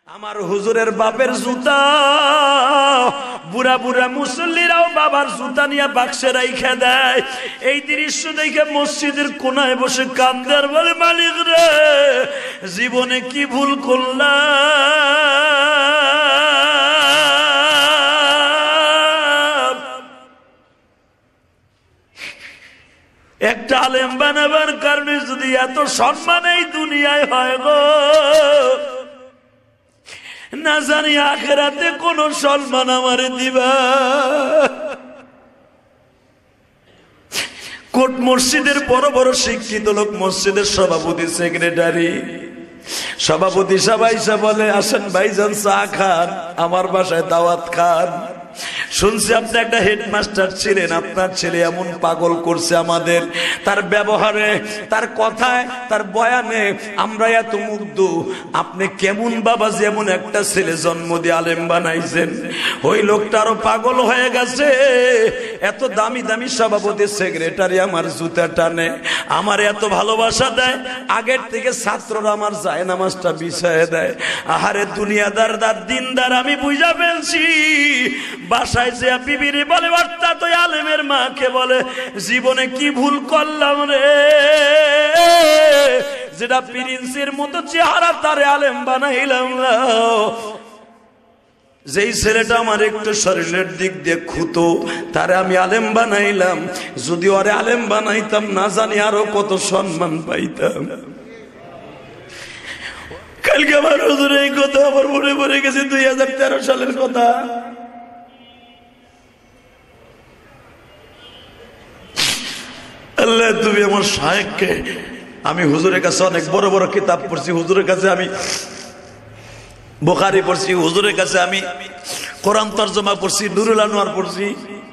আমার হুজুরের বাপের জুতা বুড়া বুড়া মুসল্লিরাও বাবার জুতা নিয়ে বাক্সে রাইখা দেয়। এই দৃশ্য দেখে মসজিদের কোনায় বসে কান্দে আর বলে, মালিক রে, জীবনে কি ভুল করলাম। একটা আলেম বানাবার কারণে যদি এত সম্মান এই দুনিয়ায় হয় গো, না জানি আখিরাতে কোন সম্মান আমারে দিবা। কোট মসজিদের বড় বড় শিক্ষিত লোক, মসজিদের সভাপতি, সেক্রেটারি, সভাপতি সবাই বলে, আসেন ভাইজান চা খান, আমার বাসায় দাওয়াত খান। শুনছি আপনি একটা হেডমাস্টার ছিলেন, আপনার ছেলে এমন পাগল করছে আমাদের, তার ব্যবহারে, তার কথায়, তার বয়ানে আমরা এত মুগ্ধ। আপনি কেমন বাবা যেমন একটা ছেলে জন্ম দিয়ে আলেম বানাইছেন, ওই লোকটা আরো পাগল হয়ে গেছে। এত দামি দামি সভাপতি সেক্রেটারি আমার জুতা টানে, আমার এত ভালোবাসা দেয়, আগের থেকে ছাত্ররা আমার যায় নামাজটা বিছায় দেয়। আহারে দুনিয়াদার দার দিনদার আমি বুঝা ফেলছি। বাসায় যে বিবিরে বলে, অর্থাৎ ওই আলেমের মাকে বলে, জীবনে কি ভুল করলাম রে, যেটা প্রিন্সের মতো চেহারা তারে আলেম বানাইলাম না। যেই ছেলেটা আমার একটু শরীরের দিক দিয়ে খুতো, তারে আমি আলেম বানাইলাম। যদি ওরে আলেম বানাইতাম, না জানি আরো কত সম্মান পাইতাম। কালকে আমার হুজুর এই কথা আমার মনে পড়ে গেছে, 2013 সালের কথা। আল্লাহ, তুমি আমার শায়েখকে, আমি হুজুরের কাছে অনেক বড় বড় কিতাব পড়ছি, হুজুরের কাছে আমি বুখারী পড়ছি, হুজুরের কাছে আমি কোরআন তরজমা পড়ছি, নুরুল আনোয়ার পড়ছি,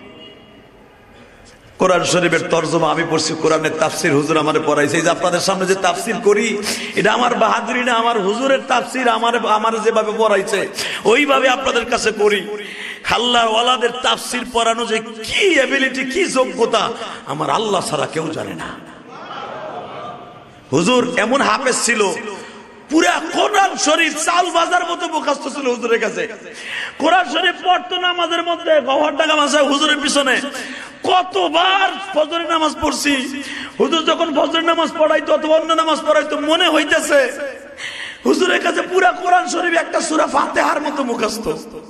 কোরআন শরীফের তরজমা আমি পড়ছি, কোরআনের তাফসির হুজুর আমারে পড়াইছে। এই যে আপনাদের সামনে যে তাফসির করি, এটা আমার বাহাদুরি না, আমার হুজুরের তাফসির আমার যেভাবে পড়াইছে ওইভাবে আপনাদের কাছে করি। আল্লাহর ওয়ালাদের তাফসির পড়ানো যে কি এবিলিটি, কি যোগ্যতা, আমার আল্লাহ ছাড়া কেউ জানে না। হুজুর এমন হাফেজ ছিল, পুরা কোরআন শরীফ চাল বাজার মতো মুখস্থ ছিল হুজুরের কাছে। কোরআন শরীফ পড়তো নামাজের মধ্যে, গহরডাঙ্গা মাসায় হুজুরের পিছনে কতবার ফজরের নামাজ পড়ছি। হুজুর যখন ফজরের নামাজ পড়াইতো অথবা অন্য নামাজ পড়াইতো, মনে হইতেছে হুজুরের কাছে পুরা কোরআন শরীফ একটা সূরা ফাতিহার মতো মুখস্থ।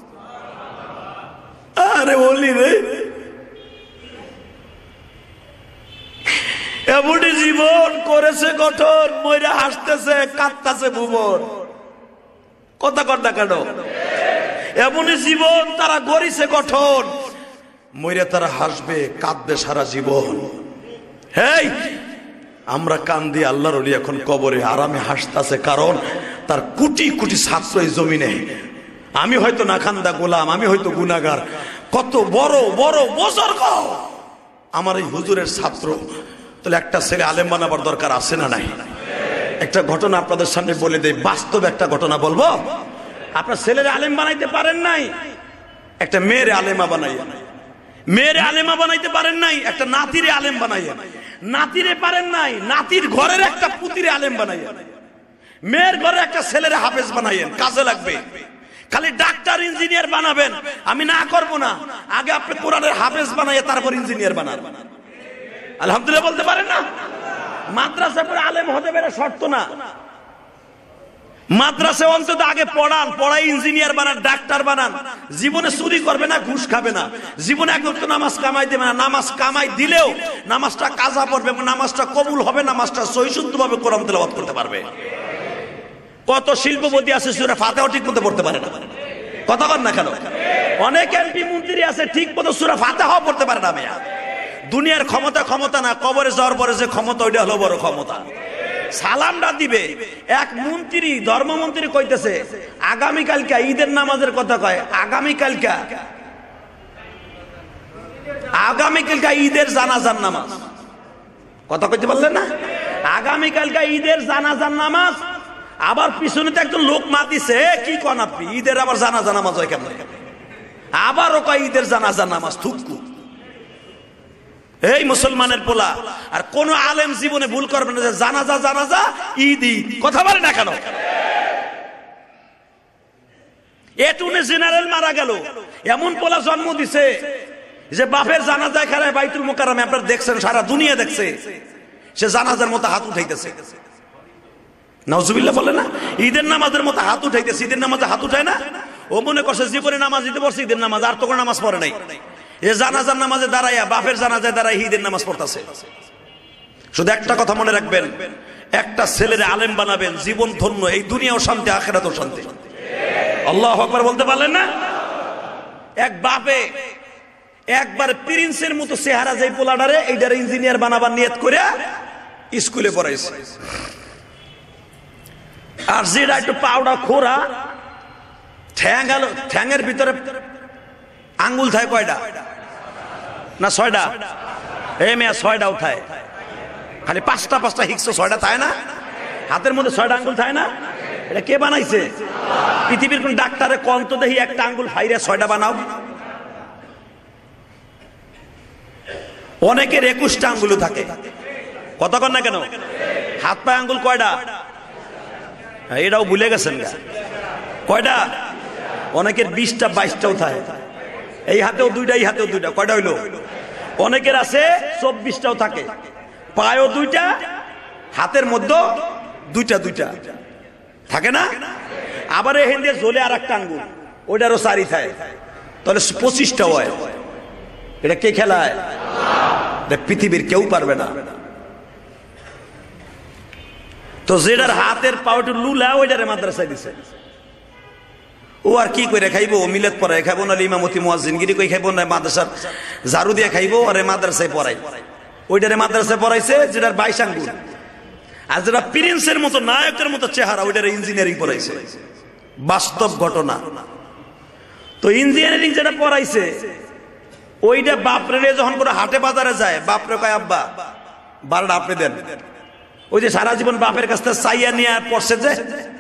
আরে বলি রে, এমনি জীবন করেছে গঠন, মইরা হাসতেছে, কাঁদতেছে ভুবন। কথা কর না কেন? এমনি জীবন তারা গড়িছে গঠন, মইরা তারা হাসবে, কাঁদবে সারা জীবন। হেই, আমরা কান্দি, আল্লাহর ওলি এখন কবরে আরামে হাসতেছে, কারণ তার কোটি কোটি ছাত্র এই জমিনে। আমি হয়তো নাখান্দা গোলাম, আমি হয়তো গুনাহগার, কত বড় বড় বুজুর্গ আমার এই হুজুরের ছাত্র। তাহলে একটা ছেলে আলেম বানাবার দরকার আছে না নাই? একটা ঘটনা আপনাদের সামনে বলে দেই, বাস্তব একটা ঘটনা বলবো। আপনার ছেলের আলেম বানাইতে পারেন নাই, একটা মেয়ের আলেমা বানাইয়া। মেয়ের আলেমা বানাইতে পারেন নাই, একটা নাতিরে আলেম বানাইয়া। নাতিরে পারেন নাই, নাতির ঘরের একটা পুতিরে আলেম বানাইয়া। মেয়ের ঘরে একটা ছেলের হাফেজ বানাইয়েন, কাজে লাগবে। খালি ডাক্তার ইঞ্জিনিয়ার বানাবেন আমি না করব না, আগে আপনি কোরআনের হাফেজ বানাইয়া তারপর ইঞ্জিনিয়ার বানান। আলহামদুলিল্লাহ বলতে পারেন না? মাদ্রাসা পড়ে আলেম হতে পারে শর্ত না, মাদ্রাসা অন্তত আগে পড়ান, পড়াই ইঞ্জিনিয়ার বানান, ডাক্তার বানান। জীবনে চুরি করবে না, ঘুষ খাবে না, জীবনে এক ওয়াক্ত নামাজ কামাই দেবে না। নামাজ কামাই দিলেও নামাজটা কাজা পড়বে, নামাজটা কবুল হবে, নামাজটা সহিষ্ণুভাবে কোরআন তেলাওয়াত করতে পারবে। কত শিল্পপতি আছে সূরা ফাতিহা ঠিক মতো পড়তে পারে না, কথা বল না কেন? অনেক এমপি মন্ত্রী আছে ঠিক মতো সূরা ফাতিহা পড়তে পারে না। মেয়া দুনিয়ার ক্ষমতা ক্ষমতা না, কবরে যাওয়ার পরে যে ক্ষমতা, ওইটা হলো বড় ক্ষমতা। সালামটা দিবে এক মন্ত্রী, ধর্মমন্ত্রী কইতেছে আগামীকালকে ঈদের নামাজের কথা কয়, আগামীকালকে ঈদের জানাজার নামাজ, কথা কইতে পারলেন না? আগামীকালকে ঈদের জানাজার নামাজ। আবার পিছনে তো একজন লোক মাতিছে, কি কন আপনি, ঈদের আবার জানাজা নামাজ হয় কেমন? আবারও কয় ঈদের জানাজা নামাজ। থুকু এই মুসলমানের পোলা। আর কোন আলেম জীবনে ভুল করবে না যে জানাজা জানাজা ঈদ ঈদ, কথা বলে না কেন? এটুনে জেনারেল মারা গেল, এমন পোলা জন্ম দিছে যে বাপের জানাজায় খেলায় বাইতুল মোকাররমে, আপনারা দেখছেন, সারা দুনিয়া দেখছে, সে জানাজার মতো হাত উঠাইতেছে। নাউজুবিল্লাহ বলে না, ঈদের নামাজের মতো হাত উঠাইতেছে। ঈদের নামাজে হাত উঠায় না, ও মনে করছে জীবনে নামাজ দিতে পারছে ঈদের নামাজ, আর তো কোনো নামাজ পড়ে নাই। এ জানাজার নামাজে দাঁড়াইয়া, বাপের জানাজায় দাঁড়াই ঈদের নামাজ পড়তেছে। শুধু একটা কথা মনে রাখবেন, একটা ছেলের আলেম বানাবেন, জীবন ধন্য, এই দুনিয়াও শান্তি, আখিরাতেও শান্তি। আল্লাহু আকবার বলতে পারলেন না? এক বাপে একবার প্রিন্সের মতো চেহারা, যেই পোলাডারে এইটারে ইঞ্জিনিয়ার বানাবার নিয়ত করে স্কুলে পড়াইছে। আর যেটা একটু পাউডা খোরা, ঠ্যাঙের ভিতরে আঙ্গুল থাকে কয়টা না 6টা? এই মেয়া 6টা উঠায়, খালি 5টা হিক্স, 6টা থাকে না? হাতের মধ্যে 6টা আঙ্গুল থাকে না? এটা কে বানাইছে? পৃথিবীর কোন ডাক্তারে কোন তো দেখি একটা আঙ্গুল ফাইরে 6টা বানাও। অনেকের 21টা আঙ্গুল থাকে। কথা কন না কেন? হাত পায়ে আঙ্গুল কয়টা? এটাও ভুলে গেছেন কয়টা? অনেকের 20টা 22টাও থাকে। এই হাতেও 2টা, এই হাতেও 2টা, কয়টা হইলো? অনেকের আছে 24টাও থাকে, পায়েও 2টা, হাতের মধ্যে 2টা থাকে না? আবার এখান দিয়ে ঝোলে আর একটা আঙ্গুল, ওইটারও 4ই থাকে, তাহলে 25টা হয়। এটা কে খেলায়? পৃথিবীর কেউ পারবে না। তো যেটার হাতের পাওয়াটা লুলা, ওইটারে মাদ্রাসায় দিছে। ও আর কি করে খাইবো? ও মিলাদ পড়ায় খাইবো, না ইমামতি মুয়াজ্জিনগিরি কই খাইবো, না মাদ্রাসার ঝাড়ু দিয়ে খাইবো, আরে মাদ্রাসায় পড়াই। ওইটারে মাদ্রাসায় পড়াইছে যেটার 22 আঙ্গুল। আর যেটা প্রিন্সের মতো, নায়কের মতো চেহারা, ওইটারে ইঞ্জিনিয়ারিং পড়াইছে। বাস্তব ঘটনা। তো ইঞ্জিনিয়ারিং যেটা পড়াইছে, ওইটা বাপরে যখন করে হাটে বাজারে যায়, বাপরে কয় আব্বা 12টা আপনি দেন। ওই যে সারা জীবন বাপের কাছ থেকে চাইয়া নিয়ে পড়ছে, যে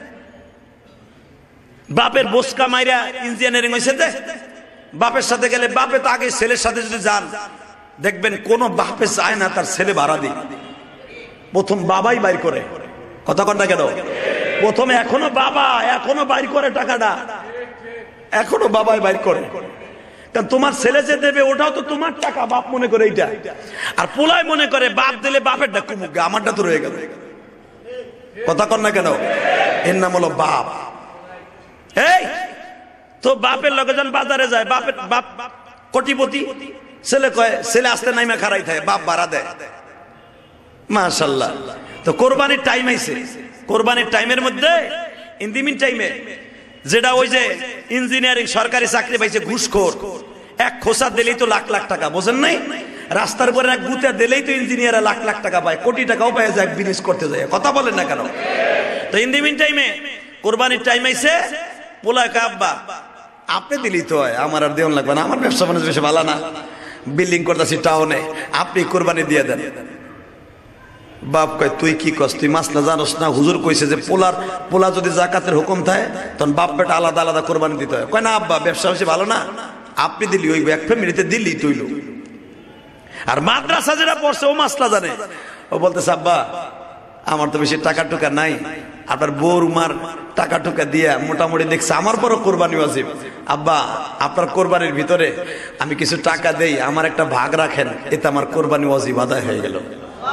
বাপের বোসকা মাইরা ইঞ্জিনিয়ারিং হয়েছে, যে বাপের সাথে গেলে, বাপে তো আগে ছেলের সাথে যদি যান, দেখবেন কোন বাপে চায় না তার ছেলে ভাড়া দিই, প্রথম বাবাই বাইর করে। কথা কন না কেন? প্রথমে এখনো বাইর করে টাকাটা, এখনো বাবাই বাইর করে। কারণ তোমার ছেলে যে দেবে ওটাও তো তোমার টাকা, বাপ মনে করে এইটা। আর পোলাই মনে করে বাপ দিলে বাপের ডাক কমুক, আমারটা তো রয়ে গেল। কথা কন না কেন? এর নাম হলো বাপ। এই তো বাপের লগে যখন বাজারে যায়, বাপ কোটিপতি, ছেলে কয়, ছেলে আসতে নাইমা খারাই থাকে, বাপ ভাড়া দেয়। মাশাআল্লাহ। তো কোরবানির টাইম আইছে, কোরবানির টাইমের মধ্যে ইন্দিমিন টাইমে যেটা ওই যে ইঞ্জিনিয়ারিং সরকারি চাকরি পাইছে ঘুষখোর, এক খোসা দিলেই তো লাখ লাখ টাকা, বোঝেন নাই? রাস্তার উপরে এক গুতা দিলেই তো ইঞ্জিনিয়াররা লাখ লাখ টাকা পায়, কোটি টাকাও পায় যায় বিজনেস করতে যায়। কথা বলেন না কেন? তো ইন্দিমিন টাইমে কোরবানির টাইম আইছে, পোলা কাব্বা আপনি দিলেই তো হয়, আমার আর দেওয়ান লাগবে না, আমার ব্যবসা বাণিজ্য বেশি ভালো না, বিল্ডিং করতেছি টাউনে, আপনি কোরবানি দিয়ে দেন। বাপ কয়, তুই কি কস? তুই মাসলা জানোস না? হুজুর কইছে যে পোলা যদি জাকাতের হুকুম থাকে, তখন বাপ বেটা আলাদা আলাদা কোরবানি দিতে হয়। কয় না আব্বা, ব্যবসা বেশি ভালো না, আপনি দিলি, ওই এক ফ্যামিলিতে দিল্লি তুইল। আর মাদ্রাসা যেটা পড়ছে ও মাসলা জানে, ও বলতেছে আব্বা আমার তো বেশি টাকা টুকা নাই, আপনার বউর মার টাকা টুকা দিয়া মোটামুটি দেখছে আমার বড় কোরবানি ওয়াজিব, আব্বা আপনার কোরবানির ভিতরে আমি কিছু টাকা দেই, আমার একটা ভাগ রাখেন, এতে আমার কোরবানি ওয়াজিব আদায় হয়ে গেল।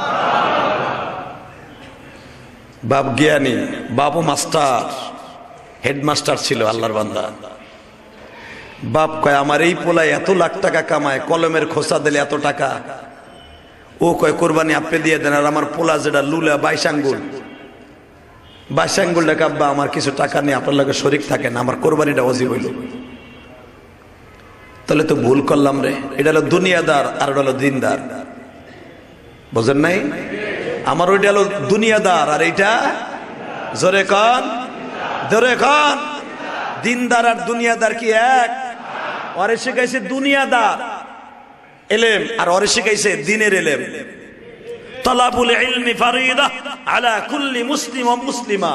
বাপ জ্ঞানী, বাপও মাস্টার, হেডমাস্টার ছিল, আল্লাহর বান্দা। বাপ কয়, আমার এই পোলায় এত লাখ টাকা কামায়, কলমের খোসা দিলে এত টাকা, ও কয় কোরবানি আপনি দিয়ে দেন। আর আমার পোলা যেটা লুলা 22 আঙ্গুল, 22 আঙ্গুলটাকে আব্বা আমার কিছু টাকা নিয়ে আপনার লগে শরিক থাকেন, আমার কোরবানিটা ওয়াজিব হইল। তাহলে তো ভুল করলাম রে। এটা হলো দুনিয়াদার, আর ওটা হলো দিনদার, বুঝেন নাই? আমার ওইটা হলো দুনিয়াদার, আর এইটা জোরে কান, জোরে কান। দিনদার আর দুনিয়াদার কি এক? ওরে শিখাইছে দুনিয়াদার এলেম, আর ওরে শিখাইছে দিনের এলেম। তালাবুল ইলমি ফারিদা আলা কুল্লি মুসলিম ওয়া মুসলিমা।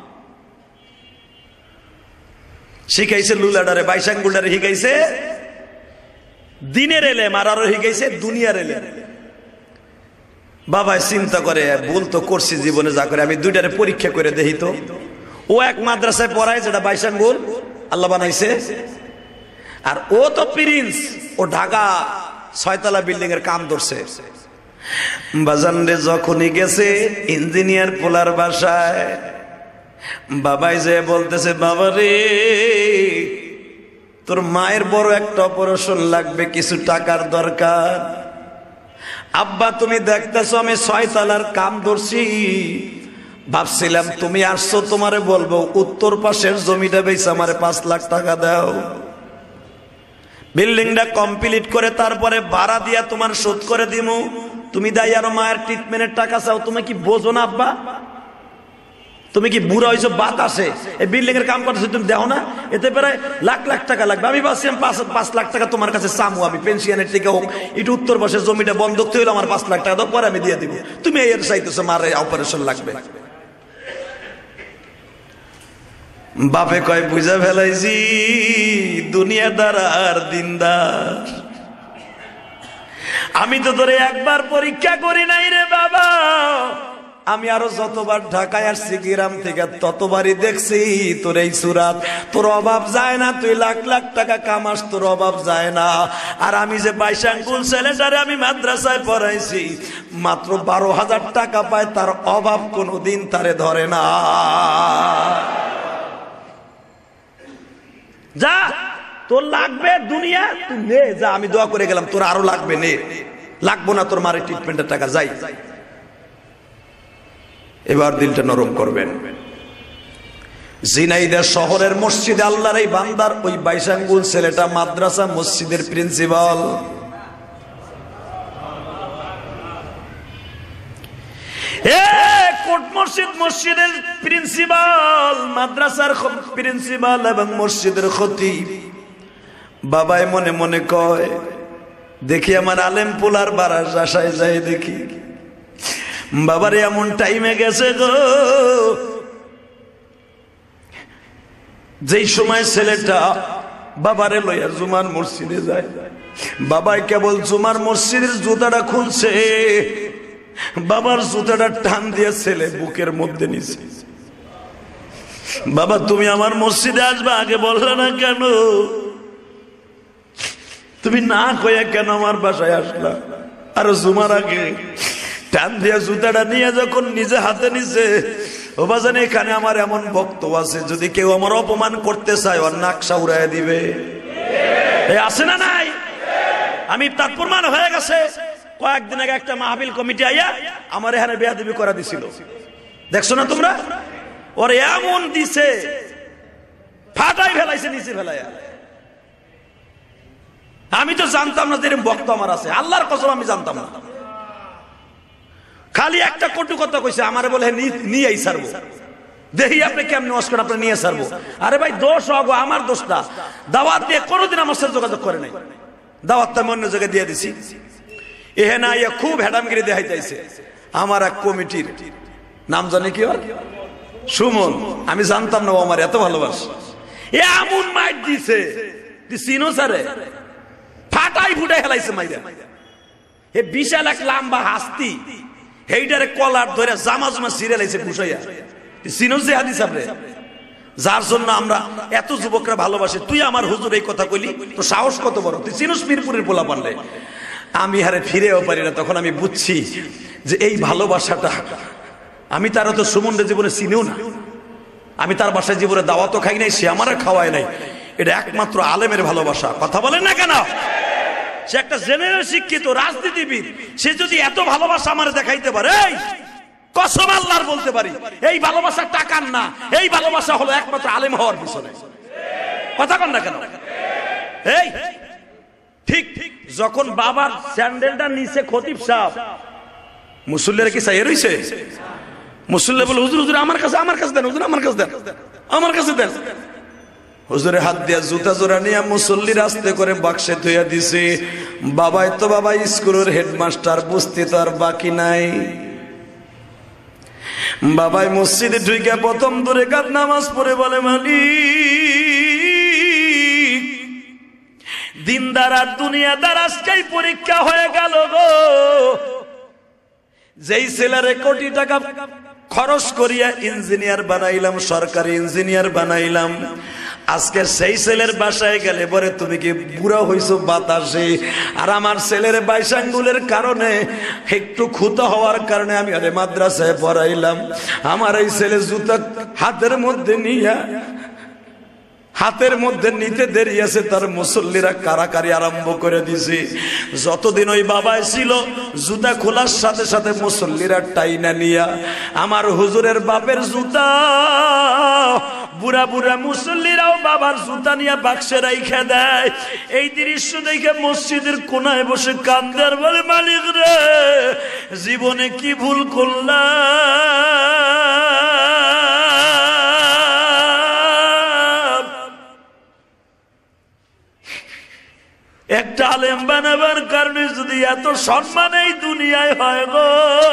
শিখাইছে লুলাডারে, 22 আঙ্গুলডারে শিখাইছে দিনের এলেম, আর আরো শিখাইছে দুনিয়ার এলেম। বাবা চিন্তা করে, ভুল তো করছি জীবনে যা করে, আমি দুইটারে পরীক্ষা করে দেখি তো। ও এক মাদ্রাসায় পড়ায় যেটা 22 আঙ্গুল, আল্লাহ বানাইছে। আর ও তো প্রিন্স, ও ঢাকা 6 তলা বিল্ডিং এর কাম ধরছে। বাজান রে যখনই গেছে ইঞ্জিনিয়ার পোলার বাসায়, বাবাই যে বলতেছে, বাবা রে তোর মায়ের বড় একটা অপারেশন লাগবে, কিছু টাকার দরকার। আব্বা তুমি দেখতেছো আমি 6 তলার কাম ধরছি, ভাবছিলাম তুমি আসছো তোমারে বলবো উত্তর পাশের জমিটা বেচে আমারে 5 লাখ টাকা দাও, বিল্ডিংটা কমপ্লিট করে তারপরে ভাড়া দিয়া তোমার শোধ করে দিমু। তুমি দাই আর মায়ের ট্রিটমেন্টের টাকা চাও। তুমি কি বোঝো না আব্বা? তুমি কি বুড়া হয়েছো বাতাসে? এই বিল্ডিং এর কাম করতেছো, তুমি দেখো না এতে প্রায় লাখ লাখ টাকা লাগবে। আমি ভাবছিলাম 5 লাখ টাকা তোমার কাছে চামু, আমি পেনশনের টিকা হোক, একটু উত্তর পাশের জমিটা বন্ধক হইলো, আমার 5 লাখ টাকা দাও, পরে আমি দিয়ে দিব। তুমি এর চাইতেছো মারে অপারেশন লাগবে। বাপে কয় বুঝা ফেলাইছি দুনিয়াদার আর দিনদার। আমি তো তোরে একবার পরীক্ষা করি নাই রে বাবা, আমি আরো যতবার ঢাকায় আসছি গ্রাম থেকে ততবারই দেখছি তোর এই সুরাত। তোর অভাব যায় না, তুই লাখ লাখ টাকা কামাস, তোর অভাব যায় না। আর আমি যে 22 আঙ্গুল ছেলেটারে আমি মাদ্রাসায় পড়াইছি, মাত্র 12,000 টাকা পায়, তার অভাব কোনোদিন তারে ধরে না। যা তোর লাগবে দুনিয়া তুই নে, যা আমি দোয়া করে গেলাম, তোর আরো লাগবে নে, লাগবো না তোর মারে ট্রিটমেন্টের টাকা, যাই। এবার দিলটা নরম করবেন। ঝিনাইদহ শহরের মসজিদে আল্লাহর এই বান্দার ওই 22 আঙ্গুল ছেলেটা মাদ্রাসা মসজিদের প্রিন্সিপাল। কোট মসজিদের প্রিন্সিপাল, মাদ্রাসার প্রিন্সিপাল এবং মসজিদের খতিব। বাবাই মনে মনে কয়, দেখি আমার আলেম পোলার বারাস আশায় যায়, দেখি বাবারে এমন টাইমে গেছে গো, যেই সময় ছেলেটা বাবারে লইয়া জুমার মসজিদে যায়, বাবাই কেবল জুমার মসজিদের জুতাটা খুলছে, বাবার জুতাটা টান দিয়ে ছেলে বুকের মধ্যে নিছে। বাবা তুমি আমার মসজিদে আসবা, আগে বললে না কেন? তুমি না কইয়া কেন আমার বাসায় আসলা? আর জুমার আগে টান দিয়া জুতাটা নিয়ে যখন নিজে হাতে নিছে, ও বাজান এখানে আমার এমন বক্তব্য আছে, যদি কেউ আমার অপমান করতে চায় ওর নাকশা উড়াইয়া দিবে। আছে না নাই? আমি তার প্রমাণ হয়ে গেছে। কয়েকদিন আগে একটা মাহফিল কমিটি আইয়া আমার এখানে বেয়াদবি করা দিছিল, দেখছো না তোমরা? ওর এমন দিছে, ফাটাই ফেলাইছে নিচে ফেলাইয়া। আমি তো জানতাম না যে এরকম বক্তব্য আমার আছে, আল্লাহর কসম আমি জানতাম না। খালি একটা কটু কথা কইছে, আমারে বলে নিয়েই ছাড়বো, দেখি আপনি কেমনি অস্কার আপনি নিয়ে ছাড়বো। আরে ভাই দোষ হবো, আমার দোষটা। দাওয়াত দিয়ে কোনোদিন আমার সাথে যোগাযোগ করে নাই, দাওয়াতটা আমি অন্য জায়গায় দিয়ে দিছি। এহেনা ইয়া খুব হেডামগিরি দেখাইতেছে। আমার এক কমিটির নাম জানি কি ওর, সুমন, আমি জানতাম না ও আমার এত ভালোবাসে। এমন মাইট দিছে, চিনো স্যারে, ফাটাই ফুটাই হেলাইছে মাইরা। এ বিশাল এক লম্বা হাস্তি, হেইটারে কলার ধরে জামা জমা সিরিয়াল আইছে ঘুষাইয়া। চিনো যে হাদিস আপনি, যার জন্য আমরা এত যুবকরা ভালোবাসে। তুই আমার হুজুর এই কথা কইলি, তো সাহস কত বড়? তুই চিনোস মিরপুরের পোলা পারলে? আমি হারে ফিরেও পারি না। তখন আমি বুঝছি যে এই ভালোবাসাটা, আমি তার তো সুমনদের জীবনে চিনিও না, আমি তার বাসায় জীবনে দাওয়াতও খাই নাই, সে আমার খাওয়ায় নাই। এটা একমাত্র আলেমের ভালোবাসা। কথা বলেন না কেন? সে একটা জেনারেল শিক্ষিত রাজনীতিবিদ, সে যদি এত ভালোবাসা আমার দেখাইতে পারে, এই কসম আল্লাহর বলতে পারি, এই ভালোবাসা টাকার না, এই ভালোবাসা হলো একমাত্র আলেম হওয়ার পিছনে। কথা কন না কেন? এই ঠিক ঠিক যখন বাবার স্যান্ডেলটা নিচে খতিব সাহেব, মুসল্লিরা কি চাই রইছে? মুসল্লি বলে হুজুর হুজুর আমার কাছে দেন, হুজুর আমার কাছে দেন, আমার কাছে দেন। হুজুরে হাত দিয়া জুতা জোড়া নিয়ে মুসল্লির আস্তে করে বাক্সে ধুইয়া দিছে। বাবাই তো বাবা স্কুলের হেডমাস্টার, বুঝতে তো আর বাকি নাই। বাবাই মসজিদে ঢুকে প্রথম দূরে কাত নামাজ পড়ে বলে, মালিক দিনদার আর দুনিয়াদার আজকেই পরীক্ষা হয়ে গেল গো। যেই ছেলেরে কোটি টাকা খরচ করিয়া ইঞ্জিনিয়ার বানাইলাম, সরকারি ইঞ্জিনিয়ার বানাইলাম, আজকে সেই ছেলের বাসায় গেলে পরে তুমি কি বুড়া হইছো বাতাসে। আর আমার ছেলের বাইসাঙ্গুলের কারণে একটু খুঁতো হওয়ার কারণে আমি আরে মাদ্রাসায় পড়াইলাম। আমার এই ছেলে জুতা হাতের মধ্যে নিতে দেরি আছে, তার মুসল্লিরা কারাকারি আরম্ভ করে দিছে। যতদিন ওই বাবাই ছিল জুতা খোলার সাথে সাথে মুসল্লিরা টাইনা নিয়া আমার হুজুরের বাপের জুতা, বুড়া বুড়া মুসল্লিরাও বাবার জুতা নিয়ে বাক্সে রাইখা দেয়। এই দৃশ্য দেখে মসজিদের কোনায় বসে কান্দে আর বলে, মালিক রে, জীবনে কি ভুল করলাম। একটা আলেম বানাবার কারণে যদি এত সম্মান এই দুনিয়ায় হয় গো,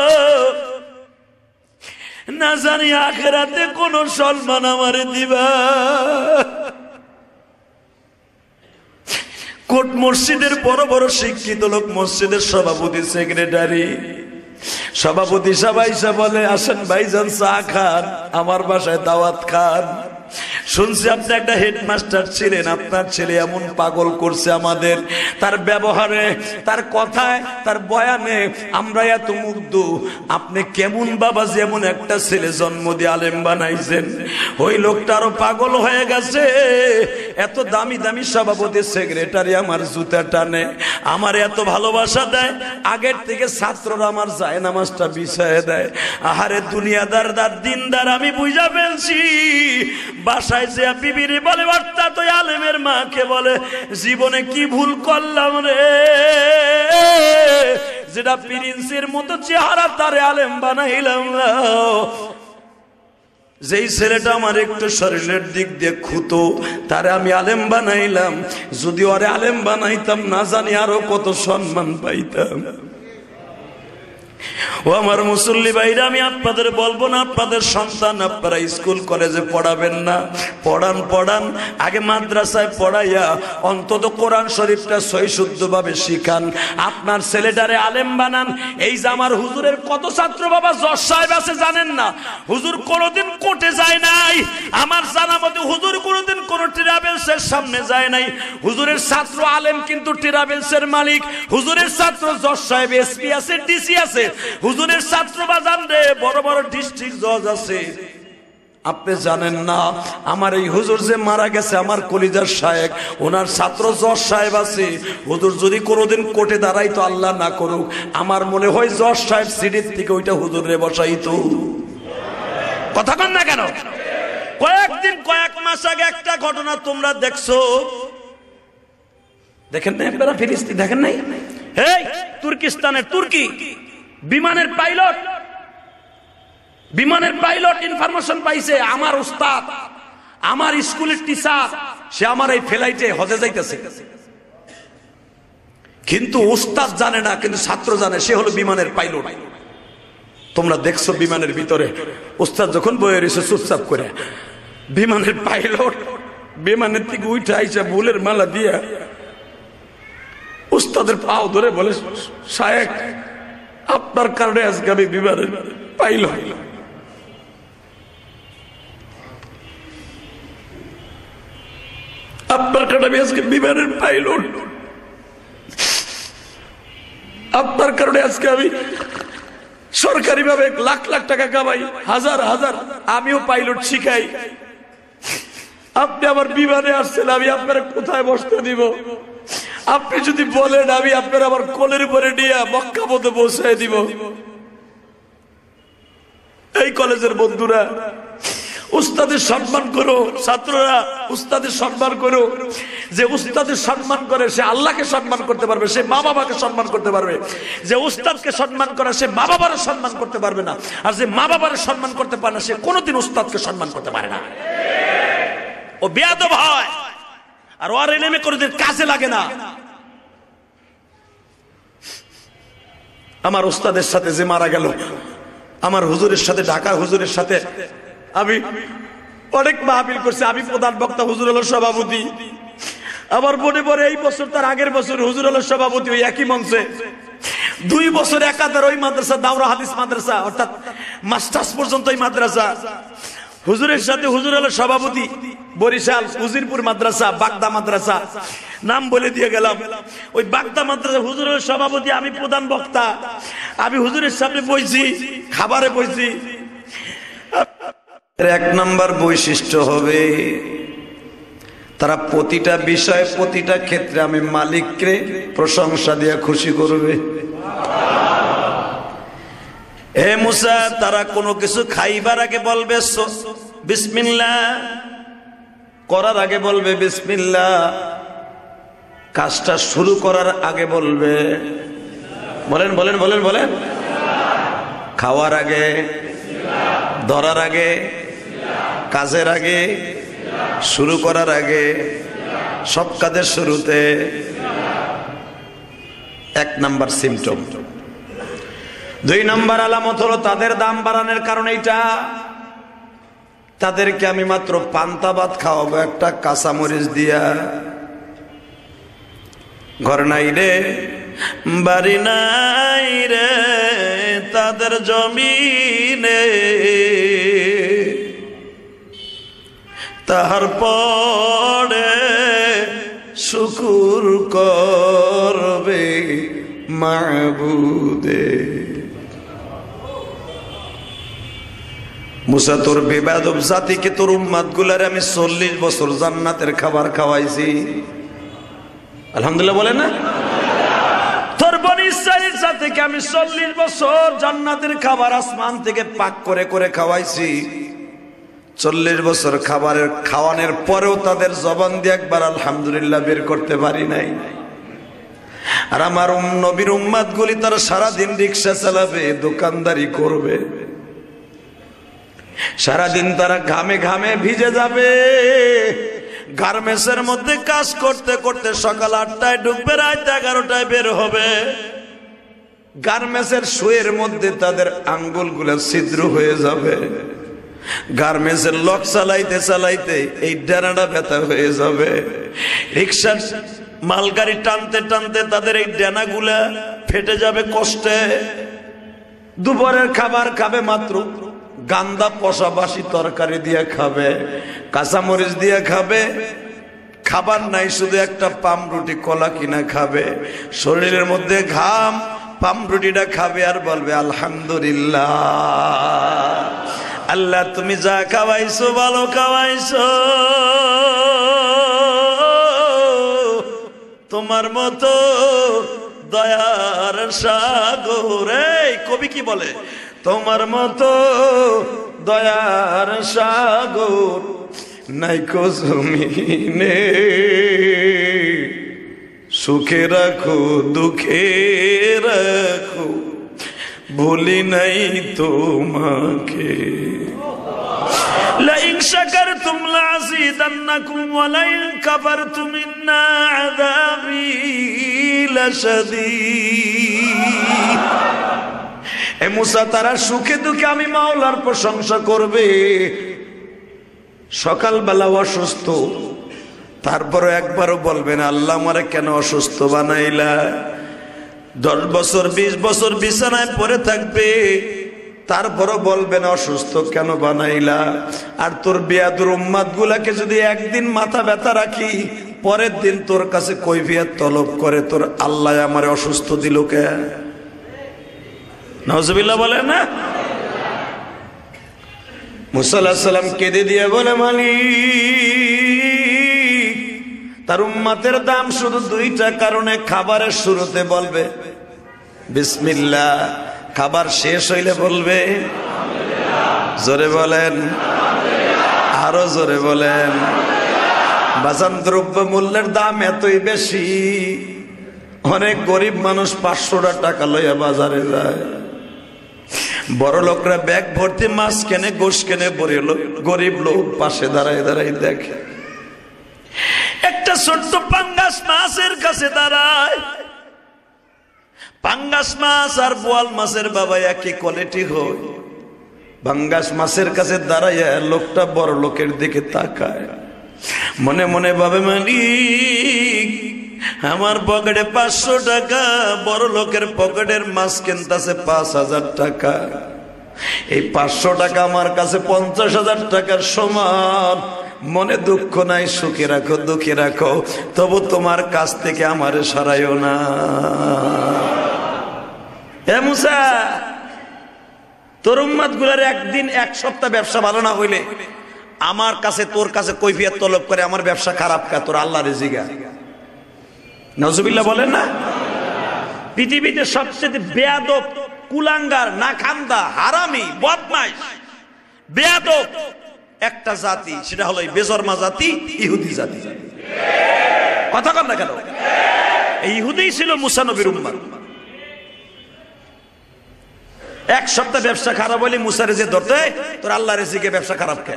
না জানি আখিরাতে কোন সম্মান আমারে দিবা। কোট মসজিদের বড় বড় শিক্ষিত লোক, মসজিদের সভাপতি, সেক্রেটারি, সভাপতি সবাই বলে, আসেন ভাইজান চা খান, আমার বাসায় দাওয়াত খান। শুনছি আপনি একটা হেডমাস্টার ছিলেন, আপনার ছেলে এমন পাগল করছে আমাদের, তার ব্যবহারে, তার কথায়, তার বয়ানে আমরা এত মুগ্ধ। আপনি কেমন বাবা যেমন একটা ছেলে জন্ম দিয়ে আলেম বানাইছেন, ওই লোকটা আরো পাগল হয়ে গেছে। এত দামি দামি সভাপতি সেক্রেটারি আমার জুতা টানে, আমার এত ভালোবাসা দেয়, আগের থেকে ছাত্ররা আমার যায় নামাজটা বিছায় দেয়। আহারে দুনিয়াদার দিনদার আমি বুঝা ফেলছি। বাসায় যে বিবিরে বলে, অর্থাৎ ওই আলেমের মাকে বলে, জীবনে কি ভুল করলাম রে, যেটা প্রিন্সের মতো চেহারা তারে আলেম বানাইলাম। যেই ছেলেটা আমার একটু শরীরের দিক দিয়ে খুঁতো, তারে আমি আলেম বানাইলাম। যদি ওরে আলেম বানাইতাম না জানি আরো কত সম্মান পাইতাম। ও আমার মুসল্লি ভাইরা, আমি আপনাদের বলবো না, আপনাদের সন্তান আপনারা স্কুল কলেজে পড়াবেন না, পড়ান আগে মাদ্রাসায় পড়াইয়া অন্তত কোরআন শরীফটা সহি শুদ্ধভাবে শিখান, আপনার ছেলেটারে আলেম বানান। এই যে আমার হুজুরের কত ছাত্র বাবা জজ সাহেব আছে জানেন না, হুজুর কোনোদিন কোর্টে যায় নাই, আমার জানা মতে হুজুর কোনোদিন কোন ট্রাভেলসের সামনে যায় নাই। হুজুরের ছাত্র আলেম কিন্তু ট্রাভেলসের মালিক, হুজুরের ছাত্র জজ সাহেব এসপি আছে, ডিসি আছে, হুজুরের ছাত্র বাজান রে বড় বড় ডিস্ট্রিক্ট জজ আছে। আপনি জানেন না, আমার এই হুজুর যে মারা গেছে, আমার কলিজার শায়েখ, ওনার ছাত্র জজ সাহেব আছে। হুজুর যদি কোনোদিন কোর্টে দাঁড়াইতো, আল্লাহ না করুক, আমার মনে হয় জজ সাহেব সিটির থেকে ওইটা হুজুরে বসাইতো। কথা কন না কেন? কয়েক মাস আগে একটা ঘটনা তোমরা দেখছো, দেখেন না আপনারা? ফিলিস্তিন দেখেন নাই? এই তুর্কিস্তানের তুর্কি বিমানের পাইলট ইনফরমেশন পাইছে, আমার উস্তাদ, আমার স্কুলের টিচার, সে আমার এই ফ্লাইটে হজে যাইতেছে। কিন্তু উস্তাদ জানে না, কিন্তু ছাত্র জানে, সে হলো বিমানের পাইলট। তোমরা দেখছো বিমানের ভিতরে উস্তাদ যখন বয়ে রয়েছে চুপচাপ করে, বিমানের পাইলট বিমানের থেকে উঠে আইসা ফুলের মালা দিয়া উস্তাদের পাও ধরে বলে, শায়েখ আপনার কারণে আজকে আমি বিমানের পাইলট। আপনার কারণে আমি আজকে বিমানের পাইলট, আপনার কারণে আজকে আমি সরকারি ভাবে লাখ লাখ টাকা কামাই, হাজার হাজার, আমিও পাইলট শিখাই। আপনি আমার বিমানে আসছেন, আমি আপনার কোথায় বসতে দিব? আপনি যদি বলেন আমি আপনার আমার কোলের উপরে নিয়ে মক্কা পথে পৌঁছায় দিব। এই কলেজের বন্ধুরা, উস্তাদের সম্মান করো, ছাত্ররা উস্তাদের সম্মান করো। যে উস্তাদের সম্মান করে সে আল্লাহকে সম্মান করতে পারবে, সে মা বাবাকে সম্মান করতে পারবে। যে উস্তাদকে সম্মান করে সে মা বাবার সম্মান করতে পারবে না, আর যে মা বাবার সম্মান করতে পারে না সে কোনোদিন উস্তাদকে সম্মান করতে পারে না। ও বেয়াদব হয়, আর ওর এলেমে কোনোদিন কাজে লাগে না। আমার উস্তাদের সাথে যে মারা গেল, আমার হুজুরের সাথে, ঢাকা হুজুরের সাথে আমি অনেক মাহফিল করছি, আমি প্রধান বক্তা, হুজুর হলো সভাপতি। আমার মনে পড়ে এই বছর তার আগের বছর হুজুর হলো সভাপতি ওই একই মঞ্চে। 2 বছর একাধারে ওই মাদ্রাসা, দাওরা হাদিস মাদ্রাসা, অর্থাৎ মাস্টার্স পর্যন্ত ওই মাদ্রাসা। হুজুরের সাথে, হুজুর হলো সভাপতি বরিশাল উজিরপুর মাদ্রাসা, বাগদা মাদ্রাসা, নাম বলে দিয়ে গেলাম। ওই বাগদা মাদ্রাসা হুজুর হলো সভাপতি, আমি প্রধান বক্তা। আমি হুজুরের সামনে বইছি, খাবারে বইছি। এক নম্বর বৈশিষ্ট্য হবে তারা প্রতিটা বিষয়, প্রতিটা ক্ষেত্রে আমি মালিককে প্রশংসা দিয়ে খুশি করবে। হে মুসা, তারা কোনো কিছু খাইবার আগে বলবে বিসমিল্লাহ, করার আগে বলবে বিসমিল্লাহ, কাজটা শুরু করার আগে বলবে, বলেন বলেন বলেন বলেন, খাওয়ার আগে, ধরার আগে, কাজের আগে, শুরু করার আগে, সব কাজের শুরুতে। এক নাম্বার সিমটম। দুই নাম্বার আলামত হলো তাদের দাম বাড়ানোর কারণ এইটা, তাদেরকে আমি মাত্র পান্তা ভাত খাওয়াবো একটা কাঁচামরিচ দিয়া। ঘর নাই রে, বাড়ি নাই রে তাদের জমিনে, তাহার পরে শুকুর করবে মাবুদে। মুসা, তোর বেয়াদব জাতিকে, তোর উম্মাত গুলারে আমি 40 বছর জান্নাতের খাবার খাওয়াইছি। আলহামদুলিল্লাহ বলে না? তোর বনি ইসরাইল জাতিকে আমি 40 বছর জান্নাতের খাবার আসমান থেকে পাক করে করে খাওয়াইছি। 40 বছর খাবারের খাওয়ানোর পরেও তাদের জবান দিয়ে একবার আলহামদুলিল্লাহ বের করতে পারি নাই। আর আমার নবীর উম্মাত গুলি তারা সারাদিন রিক্সা চালাবে, দোকানদারি করবে, সারাদিন তারা ঘামে ঘামে ভিজে যাবে, গার্মেন্টসের মধ্যে কাজ করতে করতে সকাল 8টায় ঢুকবে, রাত 11টায় বের হবে। গার্মেন্টসের সুয়ের মধ্যে তাদের আঙ্গুলগুলো ছিদ্র হয়ে যাবে, গার্মেন্টসের লক চালাইতে চালাইতে এই ডানাটা ব্যথা হয়ে যাবে, রিক্সা মালগাড়ি টানতে টানতে তাদের এই ডানাগুলা ফেটে যাবে কষ্টে। দুপুরের খাবার খাবে মাত্র গান্দা পশাবাসি তরকারি দিয়ে খাবে, কাঁচামরিচ দিয়ে খাবে, খাবার নাই শুধু একটা পামরুটি কলা কিনা খাবে, শরীরের মধ্যে ঘাম, পামরুটিটা খাবে আর বলবে আলহামদুলিল্লাহ, আল্লাহ তুমি যা খাওয়াইছো ভালো খাওয়াইছো, তোমার মতো দয়ার সাগর। এই কবি কি বলে? তোমার মতো দয়ার সাগর নাইকো জমিনে, সুখে রাখো দুঃখে রাখো ভুলি নাই তোমাকে। লাইন শাকারতুম লাযীদান্নাকুম ওয়া লাইন কাফারতুম ইন্না আযাবী লাশাদীদ। এ মুসা, তারা সুখে দুঃখে আমি মাওলার প্রশংসা করবে। সকালবেলা অসুস্থ, তারপরে একবারও বলবেন আল্লাহ আমারে কেন অসুস্থ বানাইলা। 10 বছর 20 বছর বিছানায় পড়ে থাকবে, তারপরও বলবেন অসুস্থ কেন বানাইলা। আর তোর বেয়াদুর উম্মাত গুলাকে যদি একদিন মাথা ব্যথা রাখি, পরের দিন তোর কাছে কৈফিয়ত তলব করে তোর আল্লাহ আমারে অসুস্থ দিল কে? নাউজুবিল্লাহ বলে না? মুসা আলাইহিস সালাম কেঁদে দিয়ে বলে মালিক, তার উম্মতের দাম শুধু 2টা কারণে। খাবারের শুরুতে বলবে বিসমিল্লাহ, খাবার শেষ হইলে বলবে জোরে বলেন, আরো জোরে বলেন। বাজান, দ্রব্য মূল্যের দাম এতই বেশি, অনেক গরিব মানুষ 500 টাকা লইয়া বাজারে যায়, বড় লোকরা ব্যাগ ভর্তি মাছ কেনে, গোশ কেনে, গরিব লোক পাশে দাঁড়ায় দাঁড়ায় দেখে। একটা ছোট্ট পাঙ্গাস মাছের কাছে দাঁড়ায়, পাঙ্গাস মাছ আর বোয়াল মাছের বাবা একই কোয়ালিটি হয়। পাঙ্গাস মাছের কাছে দাঁড়াইয়া লোকটা বড় লোকের দিকে তাকায়, মনে মনে ভাবে মালিক আমার পকেটে 500 টাকা, বড় লোকের পকেটের মাছ কিনতেছে 5000 টাকা। এই 500 টাকা আমার কাছে 50,000 টাকার সমান। মনে দুঃখ নাই, সুখে রাখো দুঃখে রাখো, তবু তোমার কাছ থেকে আমারে সরাইও না। এ মুসা, তোর উম্মত গুলার একদিন এক সপ্তাহ ব্যবসা ভালো না হইলে আমার কাছে তোর কাছে কৈফিয়ত তলব করে আমার ব্যবসা খারাপ কা, তোর আল্লাহ রিজিগা। নাউজুবিল্লাহ বলেন না? পৃথিবীতে সবচেয়ে বেয়াদব, কুলাঙ্গার, নাখান্দা, হারামি, বদমাইশ, বেয়াদব একটা জাতি, সেটা হলো বেজন্মা জাতি, ইহুদি জাতি। কথা কন না কেন? এই ইহুদি ছিল মুসা নবীর উম্মত। এক সপ্তাহ ব্যবসা খারাপ হলে মুসারে যে ধরতে, তোর আল্লাহ রিজিকে ব্যবসা খারাপ কে?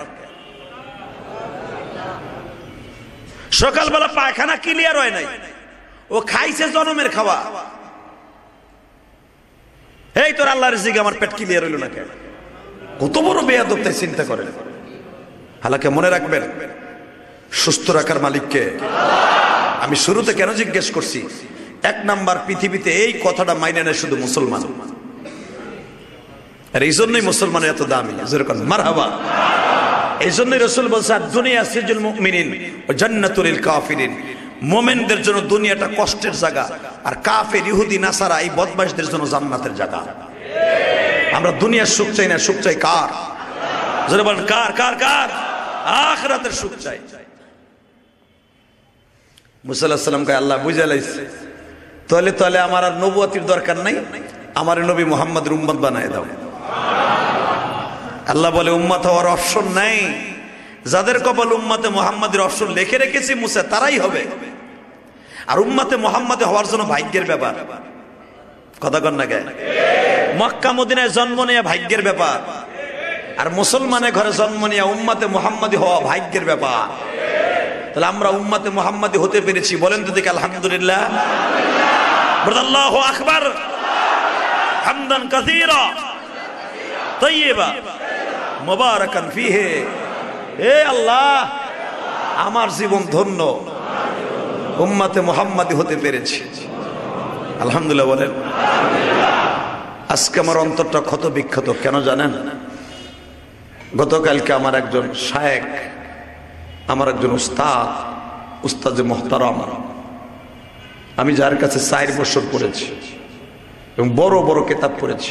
সকালবেলা পায়খানা ক্লিয়ার হয় নাই, ও খাইছে জনমের খাওয়া, এই তোর আল্লাহ রিজিকে আমার পেট ক্লিয়ার হইল না কেন? কত বড় বেয়াদব, তাই চিন্তা করেন। হালাকে মনে রাখবেন, সুস্থ রাখার মালিককে। আমি শুরুতে কেন জিজ্ঞেস করছি? 1 নাম্বার, পৃথিবীতে এই কথাটা মাইনে নেয় শুধু মুসলমান, আর এই জন্যই মুসলমানের এত দামি। যেরকম মারহাবা। এই জন্যই রাসূল বলছে, দুনিয়া সিজুল মুমিনিন ওয়া জান্নাতুল লিল কাফিরিন। মুমিনদের জন্য দুনিয়াটা কষ্টের জায়গা, আর কাফের, ইহুদি, নাসারা, এই বদমাশদের জন্য জান্নাতের জায়গা। আমরা দুনিয়ার সুখ চাই না, সুখ চাই কার? যারা বলেন কার কার কার? আখিরাতের সুখ চাই। মুসা আলাইহিস সালাম কে আল্লাহ বুঝাইছে, তাহলে তাহলে আমার আর নবুয়তির দরকার নাই, আমার নবী মুহাম্মদের উম্মত বানায় দাও। আল্লাহ বলে, উম্মত হওয়ার অপশন নাই। যাদের কপাল উম্মতে মুহাম্মাদের অপশন লিখে রেখেছি মুসা, তারাই হবে। আর উম্মতে মুহাম্মাদে হওয়ার জন্য ভাগ্যের ব্যাপার। কথা কন না কে? মক্কা মদিনায় জন্ম নেওয়া ভাগ্যের ব্যাপার, আর মুসলমানের ঘরে জন্ম নেওয়া উম্মতে মুহাম্মাদি হওয়া ভাগ্যের ব্যাপার। তাহলে আমরা উম্মতে মুহাম্মাদি হতে পেরেছি, বলেন তো দেখি আলহামদুলিল্লাহ। আল্লাহু আকবার, হামদান কাসীরা তাইয়্যিবা মুবারাকান ফীহি। হে আল্লাহ, আমার জীবন ধন্য, উম্মতে মুহাম্মাদি হতে পেরেছি, আলহামদুলিল্লাহ বলেন। আজকে আমার অন্তরটা ক্ষত বিক্ষত, কেন জানেন? গতকালকে আমার একজন শায়েখ, আমার একজন উস্তাদ মুহতারাম, আমি যার কাছে 4 বছর পড়েছি এবং বড় বড় কিতাব পড়েছি,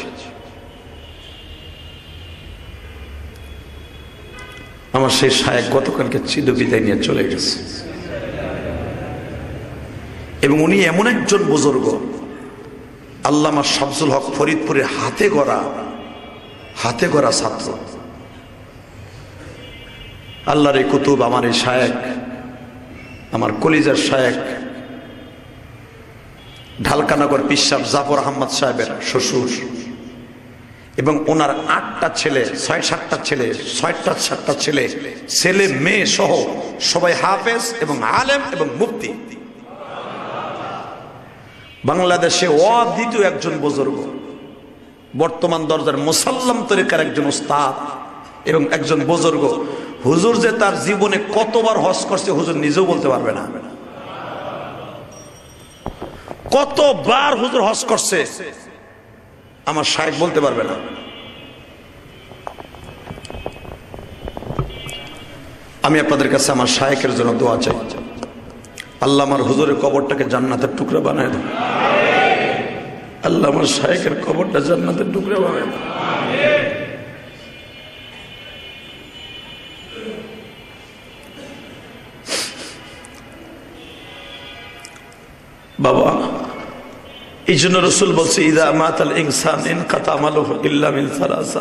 আমার সেই শায়েখ গতকালকে চিরবিদায় নিয়ে চলে গেছে। এবং উনি এমন একজন বুজুর্গ, আল্লামা শামসুল হক ফরিদপুরের হাতে গড়া ছাত্র। আল্লাহর এই কুতুব, আমার এই শায়েখ, আমার কলিজার শায়েখ, ঢালকানগর পিসাব জাফর আহমদ সাহেবের শ্বশুর, এবং ওনার 8টা ছেলে, 6-7টা ছেলে, 6-7টা ছেলে, ছেলে মেয়ে সহ সবাই হাফেজ এবং আলেম এবং মুফতি। বাংলাদেশে অদ্বিতীয় একজন বুজুর্গ, বর্তমান দরজার মুসাল্লাম তরিকার একজন উস্তাদ এবং একজন বুজুর্গ। হুজুর যে তার জীবনে কতবার হজ করছে হুজুর নিজেও বলতে পারবে না। কতবার হুজুর হজ করছে আমার শায়েখ বলতে পারবে না। আমি আপনাদের কাছে আমার শায়েখের জন্য দোয়া চাই, আল্লাহ আমার হুজুরের কবরটাকে জান্নাতের টুকরা বানায় দেন। আল্লাহ আমার শায়েখের কবরটা জান্নাতের টুকরা বানায় দেন। বাবা, এই জন্য রাসূল বলছে, ইযা মাতাল ইনসান ইনকাতা আমালুহু ইল্লা মিন সালাসা।